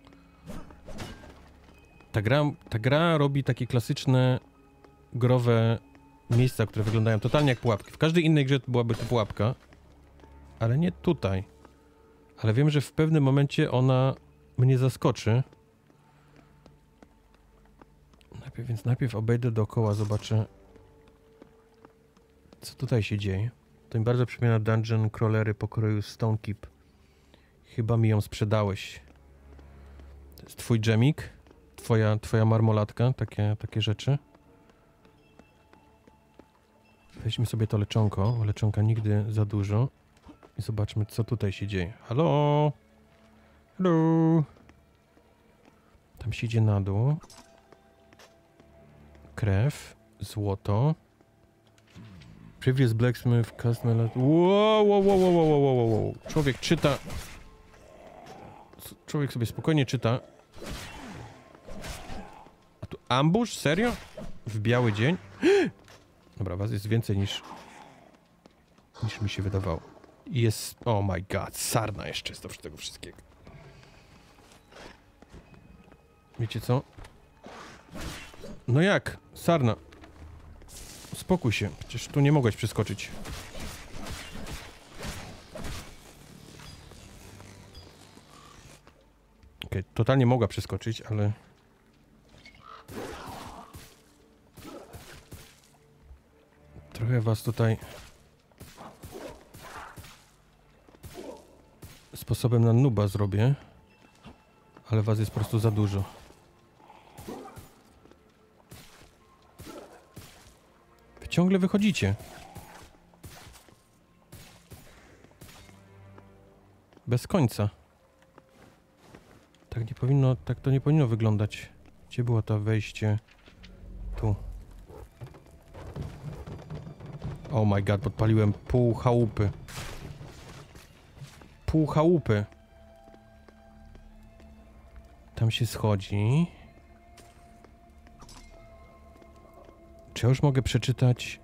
Ta gra, ta gra robi takie klasyczne growe miejsca, które wyglądają totalnie jak pułapki. W każdej innej grze byłaby to pułapka, ale nie tutaj. Ale wiem, że w pewnym momencie ona mnie zaskoczy. Najpierw, więc najpierw obejdę dookoła, zobaczę, co tutaj się dzieje. To mi bardzo przypomina dungeon crawlery pokroju Stone Keep. Chyba mi ją sprzedałeś. To jest twój dżemik? Twoja, twoja marmolatka? Takie, takie rzeczy? Weźmy sobie to leczonko, bo leczonka nigdy za dużo. I zobaczmy, co tutaj się dzieje. Halo? Halo? Tam się idzie na dół. Krew. Złoto. Previous Blacksmith, Customer... Wow, wow, wow, wow, wow, wow, wow. Człowiek czyta... Człowiek sobie spokojnie czyta. A tu ambush? Serio? W biały dzień? Dobra, was jest więcej niż... niż mi się wydawało. Jest... Oh my god, sarna jeszcze jest do tego wszystkiego. Wiecie co? No jak? Sarna. Spokój się, przecież tu nie mogłeś przeskoczyć. Okej, okay, totalnie mogła przeskoczyć, ale... Trochę was tutaj... sposobem na nuba zrobię. Ale was jest po prostu za dużo. Wy ciągle wychodzicie. Bez końca. Tak nie powinno, tak to nie powinno wyglądać. Gdzie było to wejście? Tu. Oh my god, podpaliłem pół chałupy. Pół chałupy. Tam się schodzi. Czy ja już mogę przeczytać?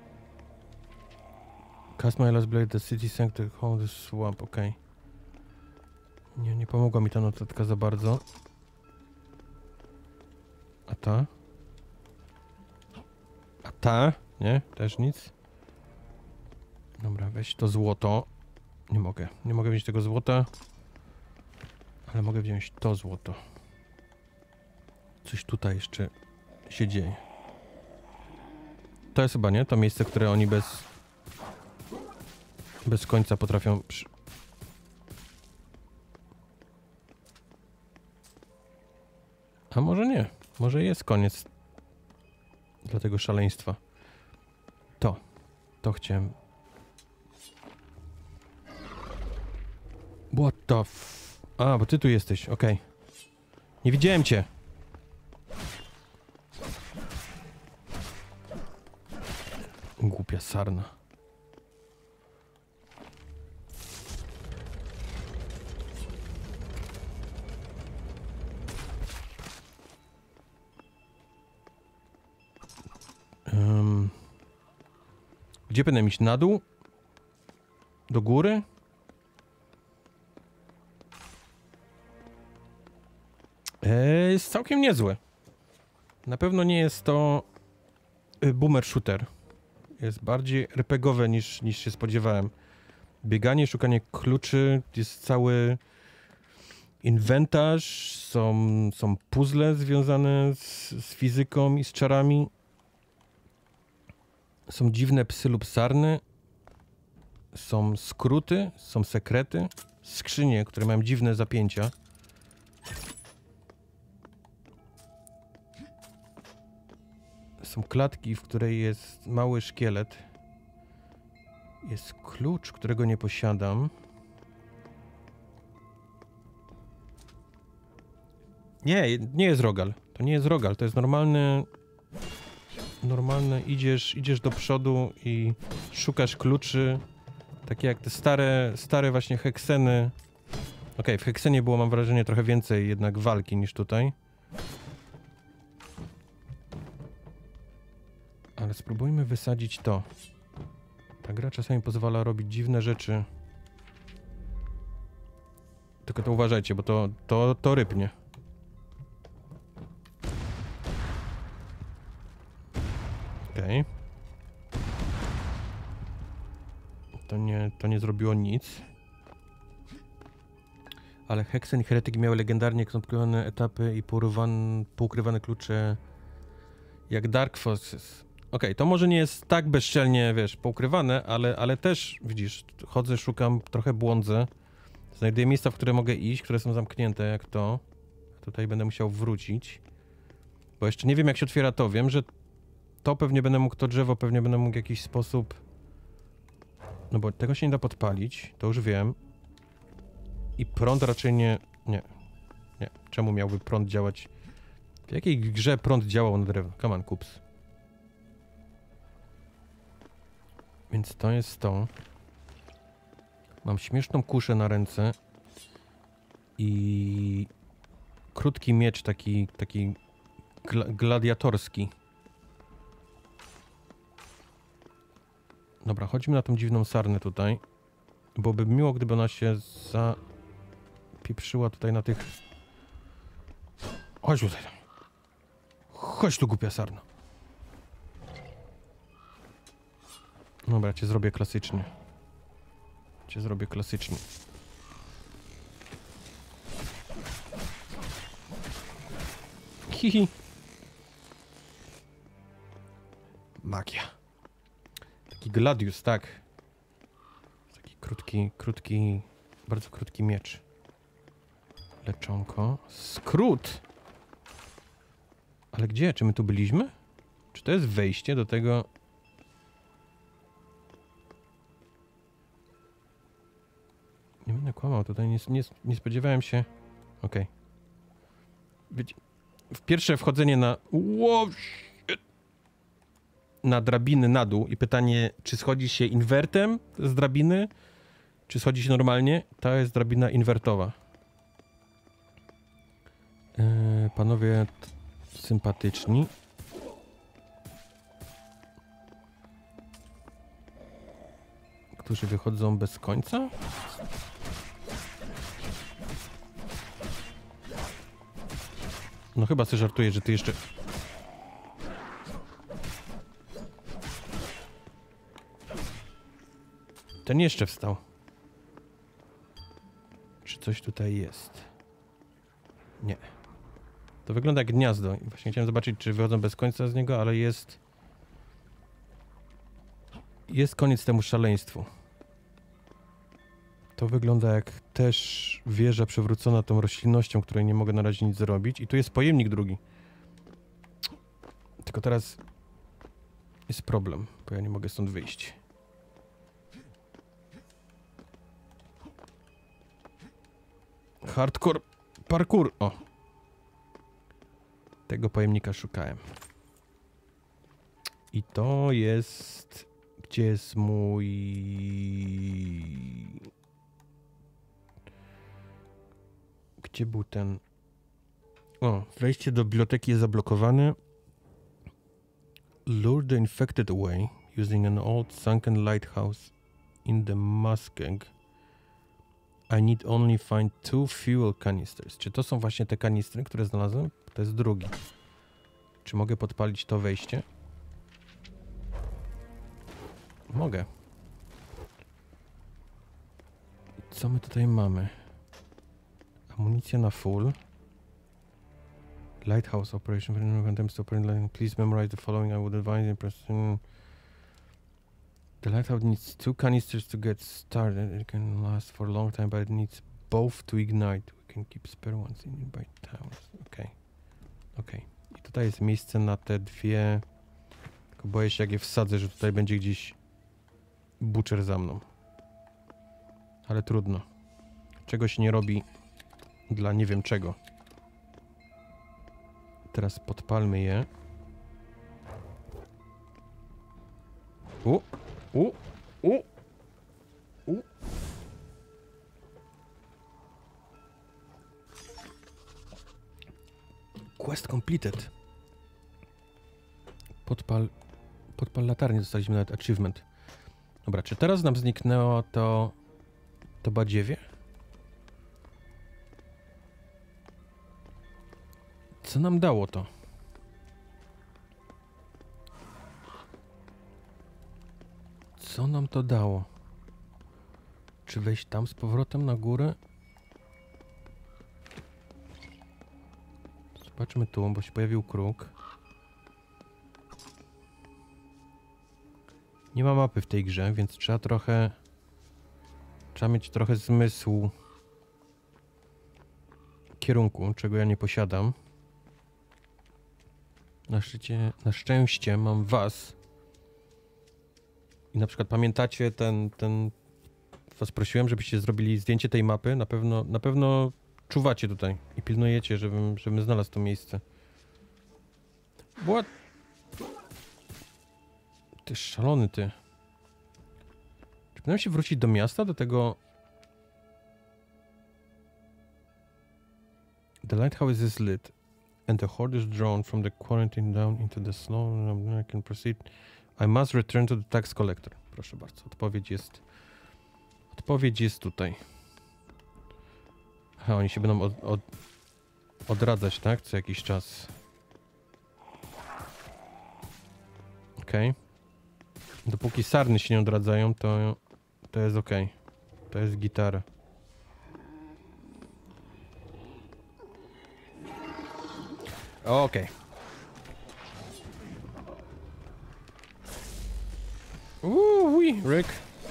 Cast my last blade, the city sank to hold the swamp, okej. Okay. Nie, nie pomogła mi ta notatka za bardzo. A ta? A ta? Nie? Też nic? Dobra, weź to złoto. Nie mogę. Nie mogę wziąć tego złota. Ale mogę wziąć to złoto. Coś tutaj jeszcze się dzieje. To jest chyba, nie? To miejsce, które oni bez... bez końca potrafią... Przy... A może nie. Może jest koniec dla tego szaleństwa. To. To chciałem... What the f... A, bo ty tu jesteś, okej. Okay. Nie widziałem cię. Głupia sarna. Um, gdzie będę iść? Na dół? Do góry? Eee, jest całkiem niezłe. Na pewno nie jest to y, boomer shooter. Jest bardziej er pe gie owe niż, niż się spodziewałem. Bieganie, szukanie kluczy, jest cały inwentarz, są, są puzzle związane z, z fizyką i z czarami. Są dziwne psy lub sarny. Są skróty, są sekrety, skrzynie, które mają dziwne zapięcia. Są klatki, w której jest mały szkielet. Jest klucz, którego nie posiadam. Nie, nie jest rogal. To nie jest rogal, to jest normalny... Normalne, idziesz, idziesz do przodu i szukasz kluczy. Takie jak te stare, stare właśnie hekseny. Okej, okay, w heksenie było, mam wrażenie, trochę więcej jednak walki niż tutaj. Ale spróbujmy wysadzić to. Ta gra czasami pozwala robić dziwne rzeczy. Tylko to uważajcie, bo to, to, to rybnie. Okej. Okay. To nie, to nie zrobiło nic. Ale Hexen i Heretyk miały legendarnie komplikowane etapy i poukrywane, poukrywane klucze jak Dark Forces. Okej, okay, to może nie jest tak bezczelnie, wiesz, poukrywane, ale, ale też, widzisz, chodzę, szukam, trochę błądzę. Znajduję miejsca, w które mogę iść, które są zamknięte, jak to. Tutaj będę musiał wrócić. Bo jeszcze nie wiem, jak się otwiera to. Wiem, że To pewnie będę mógł, to drzewo pewnie będę mógł w jakiś sposób... No bo tego się nie da podpalić, to już wiem. I prąd raczej nie... Nie. Nie. Czemu miałby prąd działać? W jakiej grze prąd działał na drewno? Come on, kups. Więc to jest to. Mam śmieszną kuszę na ręce. I... Krótki miecz taki... taki... Gla gladiatorski. Dobra, chodźmy na tą dziwną sarnę tutaj. Byłoby miło, gdyby ona się zapieprzyła tutaj na tych... Chodź tutaj. Chodź tu, głupia sarna. Dobra, cię zrobię klasycznie. Cię zrobię klasycznie. Hihi. Magia. Taki gladius, tak. Taki krótki, krótki, bardzo krótki miecz. Leczonko. Skrót! Ale gdzie? Czy my tu byliśmy? Czy to jest wejście do tego... Nie będę kłamał, tutaj nie, nie, nie spodziewałem się... Okej. Okay. W pierwsze wchodzenie na... Wow, na drabiny na dół i pytanie, czy schodzi się inwertem z drabiny, czy schodzi się normalnie? To jest drabina inwertowa. Yy, panowie sympatyczni. Którzy wychodzą bez końca? No chyba sobie żartuję, że ty jeszcze... Ten jeszcze wstał. Czy coś tutaj jest? Nie. To wygląda jak gniazdo. I właśnie chciałem zobaczyć, czy wychodzą bez końca z niego, ale jest... Jest koniec temu szaleństwu. To wygląda jak też wieża przewrócona tą roślinnością, której nie mogę na razie nic zrobić. I tu jest pojemnik drugi. Tylko teraz jest problem, bo ja nie mogę stąd wyjść. Hardcore parkour. O. Tego pojemnika szukałem. I to jest... Gdzie jest mój... Gdzie był ten... O, wejście do biblioteki jest zablokowane. Lure the infected away using an old sunken lighthouse in the Muskeg. I need only find two fuel canisters. Czy to są właśnie te kanistry, które znalazłem? To jest drugi. Czy mogę podpalić to wejście? Mogę. Co my tutaj mamy? Amunicja na full. Lighthouse operation. Please memorize the following. I would advise in the lighthouse needs two canisters to get started. It can last for a long time, but it needs both to ignite. We can keep spare ones in nearby towers. Okay. Okay. I tutaj jest miejsce na te dwie. Tylko boję się, jak je wsadzę, że tutaj będzie gdzieś butcher za mną. Ale trudno. Czego się nie robi dla nie wiem czego. Teraz podpalmy je. U, u, u, u. Quest completed. Podpal, podpal latarnię, dostaliśmy nawet achievement. Dobra, czy teraz nam zniknęło to, to badziewie? Co nam dało to? Co nam to dało? Czy wejść tam z powrotem na górę? Zobaczmy tu, bo się pojawił kruk. Nie ma mapy w tej grze, więc trzeba trochę... Trzeba mieć trochę zmysłu kierunku, czego ja nie posiadam. Na szczycie, na szczęście mam was. I na przykład pamiętacie ten, ten... Was prosiłem, żebyście zrobili zdjęcie tej mapy. Na pewno, na pewno czuwacie tutaj i pilnujecie, żebym, żebym znalazł to miejsce. What? Ty szalony, ty. Czy powinienem się wrócić do miasta, do tego... The lighthouse is lit, and the horde is drawn from the quarantine down into the slow, I can proceed. I must return to the tax collector. Proszę bardzo, odpowiedź jest... Odpowiedź jest tutaj. Aha, oni się będą od, od, odradzać, tak? Co jakiś czas. Okej. Okay. Dopóki sarny się nie odradzają, to, to jest okej. Okay. To jest gitara. Okej. Okay. Uuu, Rick.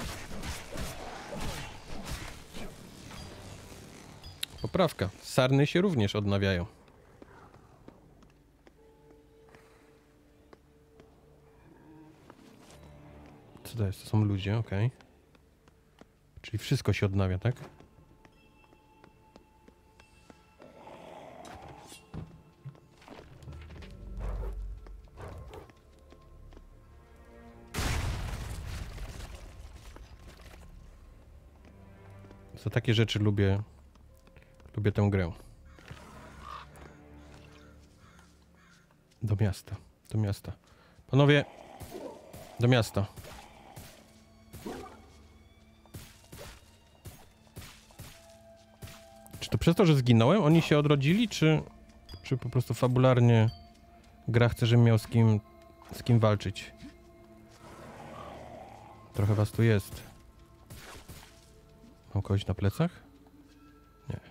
Poprawka. Sarny się również odnawiają. Co to jest? To są ludzie, okej. Okay. Czyli wszystko się odnawia, tak? Za takie rzeczy lubię... Lubię tę grę. Do miasta. Do miasta. Panowie! Do miasta. Czy to przez to, że zginąłem? Oni się odrodzili, czy... Czy po prostu fabularnie gra chce, żebym miał z kim... z kim walczyć? Trochę was tu jest. Mam kogoś na plecach? Nie.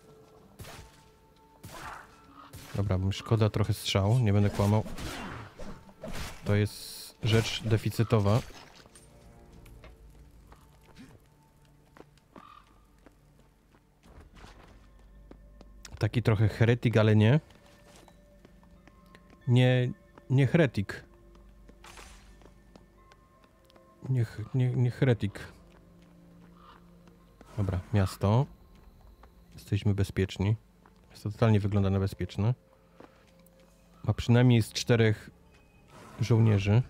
Dobra, mi szkoda trochę strzału, nie będę kłamał. To jest rzecz deficytowa. Taki trochę heretyk, ale nie. Nie, nie heretyk. Nie, nie, nie heretyk. Dobra, miasto. Jesteśmy bezpieczni. Miasto totalnie wygląda na bezpieczne. Ma przynajmniej z czterech żołnierzy.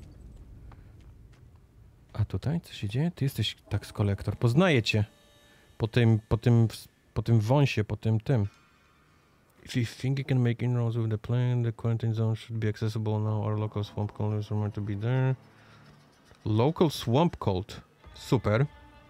A tutaj co się dzieje? Ty jesteś tax collector. Poznaję cię. Po tym, po tym, po tym wąsie, po tym tym. If you think you can make inroads with the plane, the quarantine zone should be accessible now. Our local swamp cold is rumored to be there. Local swamp cold. Super.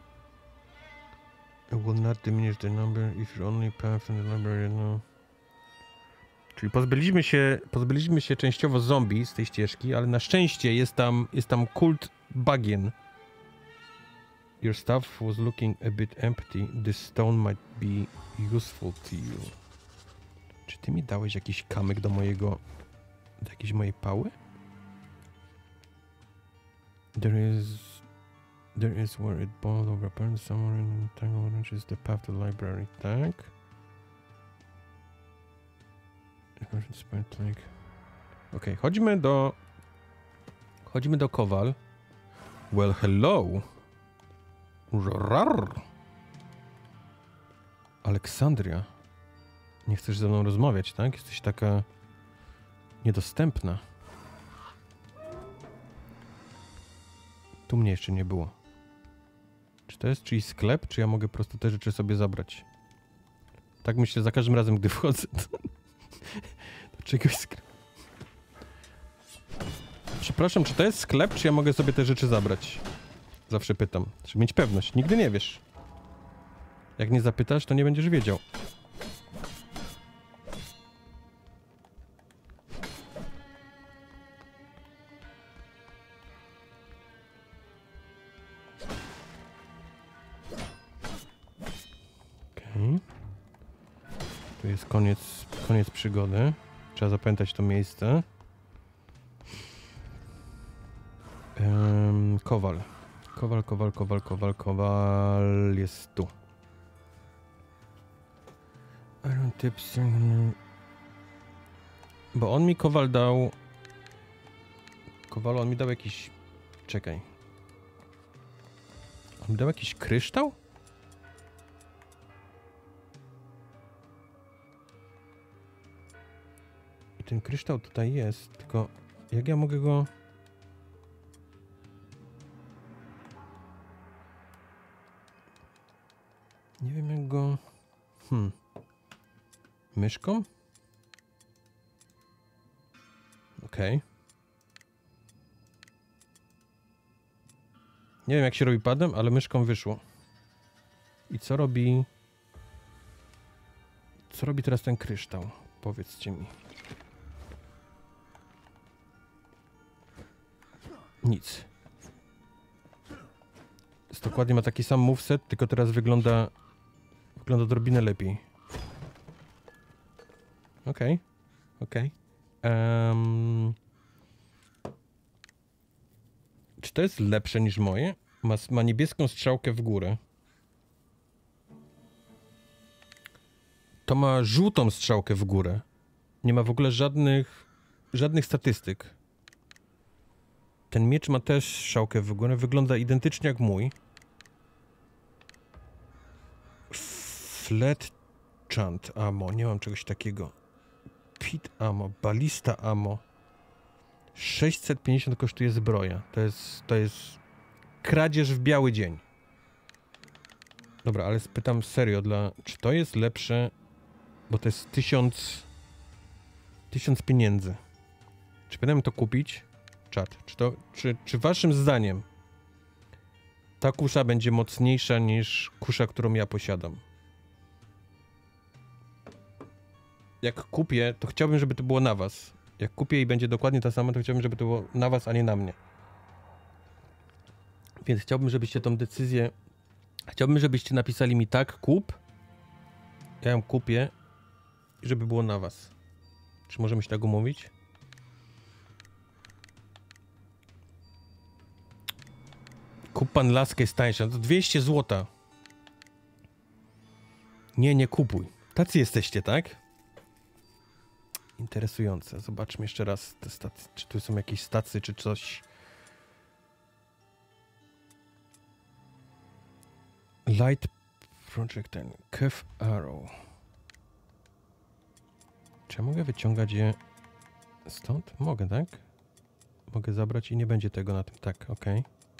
It will not diminish the number if you're only path in the library now. Czyli pozbyliśmy się, pozbyliśmy się częściowo zombie z tej ścieżki, ale na szczęście jest tam, jest tam kult bagien. Your stuff was looking a bit empty. This stone might be useful to you. Czy ty mi dałeś jakiś kamyk do mojego... do jakiejś mojej pały? There is... There is where it boiled over apparently somewhere in the tangle orange is the path to the library, tak? Okej, okay, chodźmy do... Chodźmy do Kowal. Well, hello! Rar. Aleksandria. Nie chcesz ze mną rozmawiać, tak? Jesteś taka... niedostępna. Tu mnie jeszcze nie było. Czy to jest czyjś sklep, czy ja mogę po prostu te rzeczy sobie zabrać? Tak myślę za każdym razem, gdy wchodzę do, do czegoś sklep. Przepraszam, czy to jest sklep, czy ja mogę sobie te rzeczy zabrać? Zawsze pytam. Żeby mieć pewność. Nigdy nie wiesz. Jak nie zapytasz, to nie będziesz wiedział. Okej. Tu jest koniec, koniec przygody. Trzeba zapamiętać to miejsce. Um, Kowal. Kowal, kowal, kowal, kowal, kowal jest tu. Iron tips. Bo on mi Kowal dał Kowalo, on mi dał jakiś... Czekaj. On mi dał jakiś kryształ? I ten kryształ tutaj jest, tylko jak ja mogę go... Nie wiem jak go... Hmm. Myszką? Okej. Okay. Nie wiem jak się robi padem, ale myszką wyszło. I co robi... Co robi teraz ten kryształ? Powiedzcie mi. Nic. Jest dokładnie ma taki sam moveset, tylko teraz wygląda... Wygląda odrobinę lepiej. Okej. Okay. Okej. Okay. Um... Czy to jest lepsze niż moje? Ma, ma niebieską strzałkę w górę. To ma żółtą strzałkę w górę. Nie ma w ogóle żadnych... Żadnych statystyk. Ten miecz ma też strzałkę w górę. Wygląda identycznie jak mój. Flat Chant ammo. Nie mam czegoś takiego. Pit ammo. Ballista ammo. sześćset pięćdziesiąt kosztuje zbroja. To jest... To jest... Kradzież w biały dzień. Dobra, ale spytam serio, dla... Czy to jest lepsze? Bo to jest tysiąc... Tysiąc pieniędzy. Czy powinienem to kupić? Czat. Czy to... Czy, czy waszym zdaniem ta kusza będzie mocniejsza niż kusza, którą ja posiadam? Jak kupię, to chciałbym, żeby to było na was. Jak kupię i będzie dokładnie ta sama, to chciałbym, żeby to było na was, a nie na mnie. Więc chciałbym, żebyście tą decyzję... Chciałbym, żebyście napisali mi tak, kup. Ja ją kupię. I żeby było na was. Czy możemy się tak umówić? Kup pan laskę jest tańsza. To dwieście złotych. Nie, nie kupuj. Tacy jesteście, tak? Interesujące. Zobaczmy jeszcze raz te stacje. Czy tu są jakieś stacje, czy coś. Light Projectile. Kev Arrow. Czy ja mogę wyciągać je stąd? Mogę, tak? Mogę zabrać i nie będzie tego na tym. Tak, ok.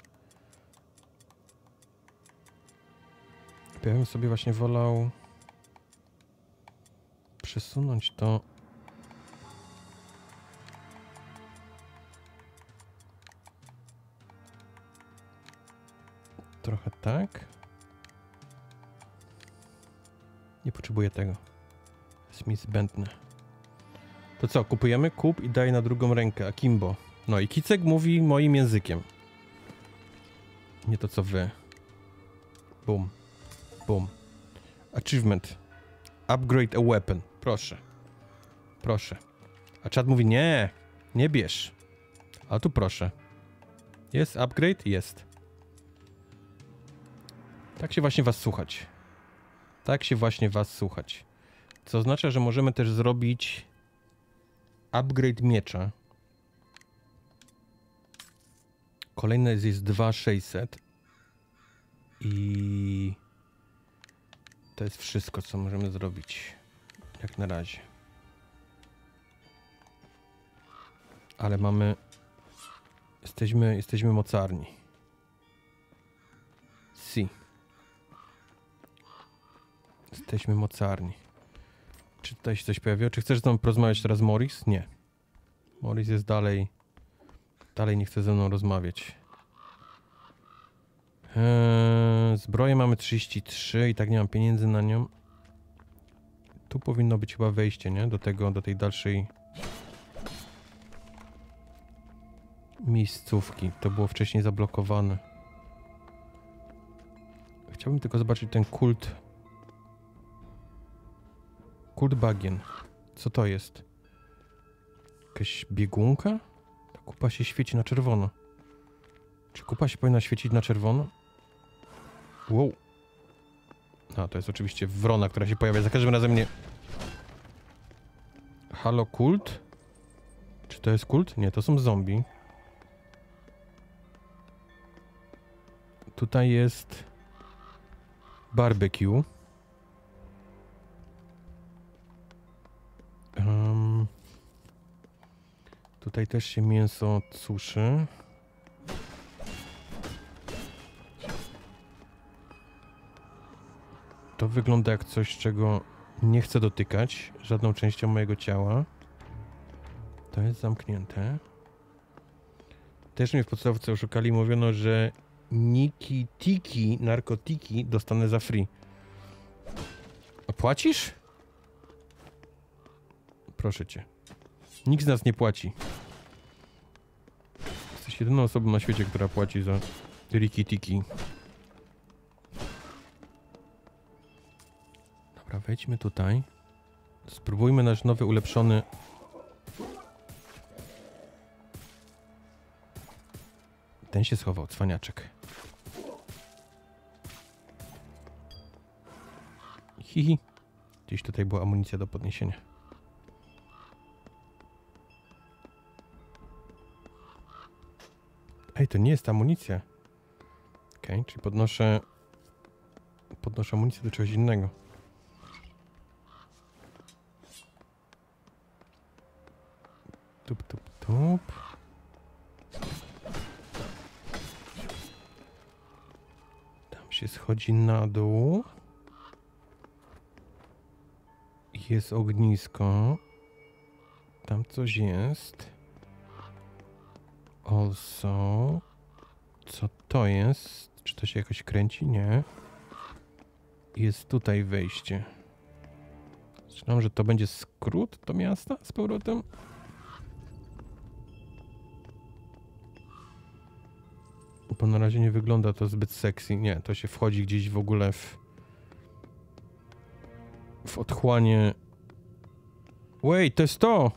Ja bym sobie właśnie wolał przesunąć to. Trochę tak. Nie potrzebuję tego. Jest mi zbędne. To co, kupujemy? Kup i daj na drugą rękę. Akimbo. No i Kicek mówi moim językiem. Nie to co wy. Boom. Boom. Achievement. Upgrade a weapon. Proszę. Proszę. A czat mówi nie. Nie bierz. A tu proszę. Jest upgrade? Jest. Tak się właśnie was słuchać. Tak się właśnie was słuchać. Co oznacza, że możemy też zrobić upgrade miecza. Kolejne jest, jest dwa tysiące sześćset. I to jest wszystko, co możemy zrobić. Jak na razie. Ale mamy... Jesteśmy, jesteśmy mocarni. Si. Jesteśmy mocarni. Czy tutaj się coś pojawiło? Czy chcesz z nami porozmawiać teraz, Morris? Nie. Morris jest dalej... Dalej nie chce ze mną rozmawiać. Eee, zbroję mamy trzydzieści trzy i tak nie mam pieniędzy na nią. Tu powinno być chyba wejście, nie? Do tego, do tej dalszej... miejscówki. To było wcześniej zablokowane. Chciałbym tylko zobaczyć ten kult... Kult bagien. Co to jest? Jakaś biegunka? Ta kupa się świeci na czerwono. Czy kupa się powinna świecić na czerwono? Wow. A, to jest oczywiście wrona, która się pojawia za każdym razem nie... Halo, kult? Czy to jest kult? Nie, to są zombie. Tutaj jest barbecue. Um, tutaj też się mięso suszy. To wygląda jak coś, czego nie chcę dotykać żadną częścią mojego ciała. To jest zamknięte. Też mnie w podstawce oszukali. Mówiono, że nikitiki, narkotyki dostanę za free. A płacisz? Proszę cię. Nikt z nas nie płaci. Jesteś jedyną osobą na świecie, która płaci za riki-tiki. Dobra, wejdźmy tutaj. Spróbujmy nasz nowy, ulepszony... Ten się schował, cwaniaczek. Hihi. Gdzieś tutaj była amunicja do podniesienia. Ej, to nie jest amunicja. Okej, okay, czyli podnoszę... Podnoszę amunicję do czegoś innego. Tup, tup, tup. Tam się schodzi na dół. Jest ognisko. Tam coś jest. Also. Co to jest? Czy to się jakoś kręci? Nie. Jest tutaj wejście. Myślałem, że to będzie skrót do miasta z powrotem. Bo na razie nie wygląda to zbyt sexy. Nie, to się wchodzi gdzieś w ogóle w... W otchłanie... Wait, to jest to!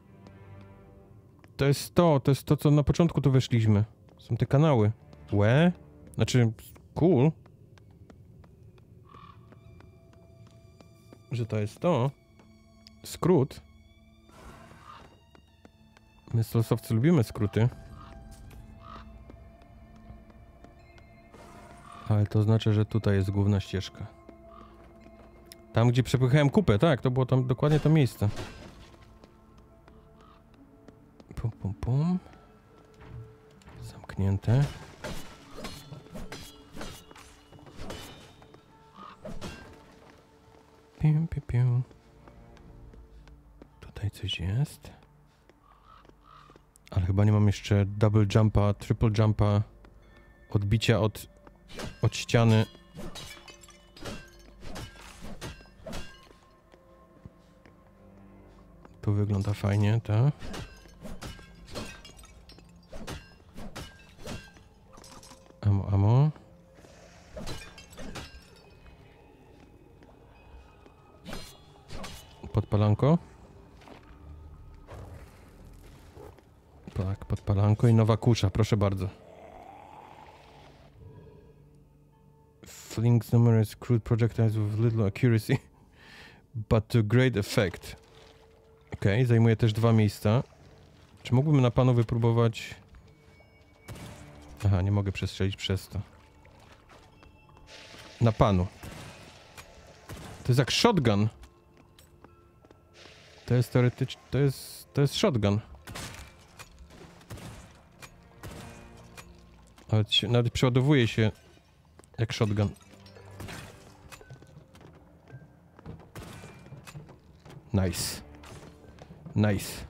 To jest to, to jest to, co na początku tu weszliśmy. Są te kanały. Łe? Znaczy, cool. Że to jest to. Skrót. My stolsowcy lubimy skróty. Ale to znaczy, że tutaj jest główna ścieżka. Tam, gdzie przepychałem kupę, tak, to było tam dokładnie to miejsce. Pum, pum, pum. Zamknięte. Piu, piu, piu. Tutaj coś jest. Ale chyba nie mam jeszcze double jumpa, triple jumpa, odbicia od, od ściany. Tu wygląda fajnie, tak? Amo, amo. Podpalanko. Tak, podpalanko i nowa kusza, proszę bardzo. Flings numerous crude projectiles with little accuracy, but to great effect. Okej, okay, zajmuje też dwa miejsca. Czy mógłbym na panu wypróbować... Aha, nie mogę przestrzelić przez to. Na panu. To jest jak shotgun. To jest teoretycznie... To jest... To jest shotgun. Nawet, się, nawet przeładowuje się jak shotgun. Nice. Nice.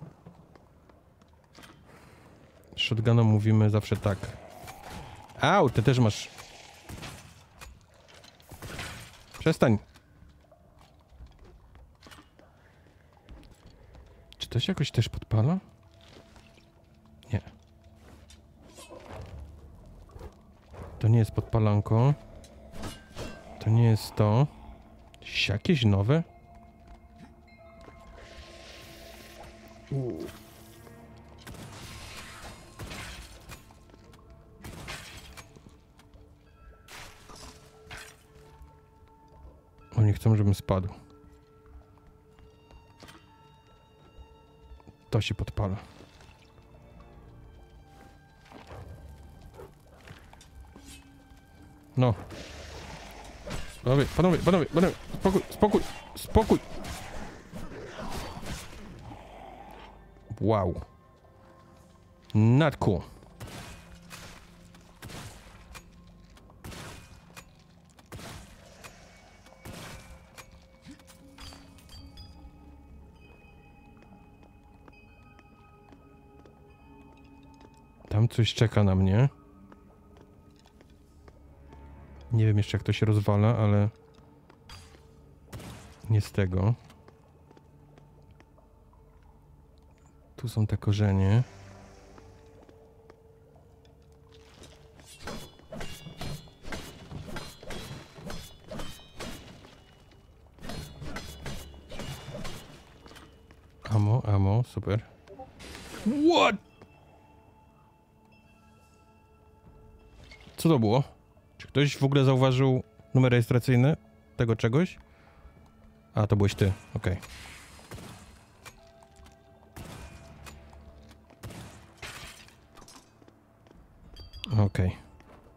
Shotgunom mówimy zawsze tak. Au, ty też masz. Przestań. Czy to się jakoś też podpala? Nie. To nie jest podpalanko. To nie jest to. Jakieś nowe? Uuu. Oni chcą, żebym spadł. To się podpala. No. Panowie, panowie, panowie, panowie, spokój, spokój, spokój. Wow. Not cool. Tam coś czeka na mnie. Nie wiem jeszcze jak to się rozwala, ale nie z tego. Tu są te korzenie. Amo, amo, super. What? Co to było? Czy ktoś w ogóle zauważył numer rejestracyjny tego czegoś? A, to byłeś ty, okej. Okay. Okej. Okay.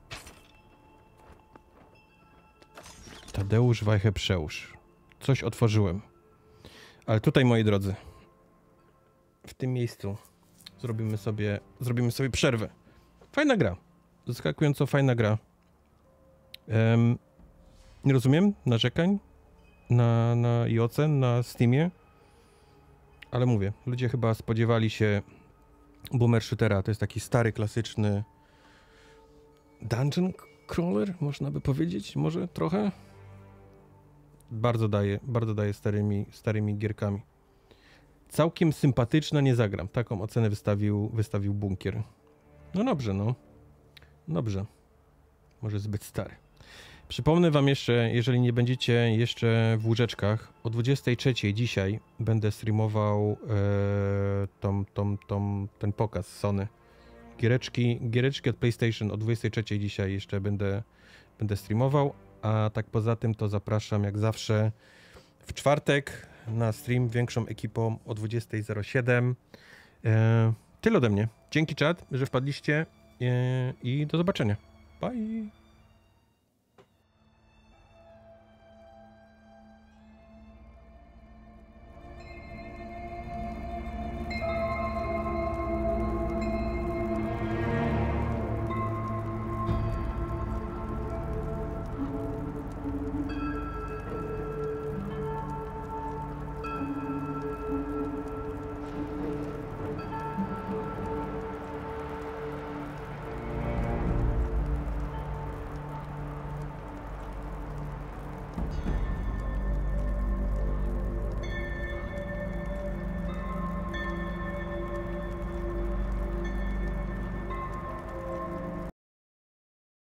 Tadeusz Wajchę Przełóż. Coś otworzyłem. Ale tutaj, moi drodzy, w tym miejscu zrobimy sobie, zrobimy sobie przerwę. Fajna gra. Zaskakująco fajna gra. Um, nie rozumiem narzekań na, na i ocen na Steamie, ale mówię, ludzie chyba spodziewali się boomer shootera. To jest taki stary, klasyczny dungeon crawler, można by powiedzieć, może trochę. Bardzo daje, bardzo daje starymi, starymi gierkami. Całkiem sympatyczna, nie zagram. Taką ocenę wystawił, wystawił Bunkier. No dobrze, no. Dobrze. Może zbyt stary. Przypomnę wam jeszcze, jeżeli nie będziecie jeszcze w łóżeczkach, o dwudziestej trzeciej dzisiaj będę streamował e, tom, tom, tom, ten pokaz Sony. Giereczki, giereczki od PlayStation o dwudziestej trzeciej dzisiaj jeszcze będę, będę streamował, a tak poza tym to zapraszam jak zawsze w czwartek na stream większą ekipą o dwudziestej zero siedem. E, tyle ode mnie. Dzięki czat, że wpadliście e, i do zobaczenia. Bye!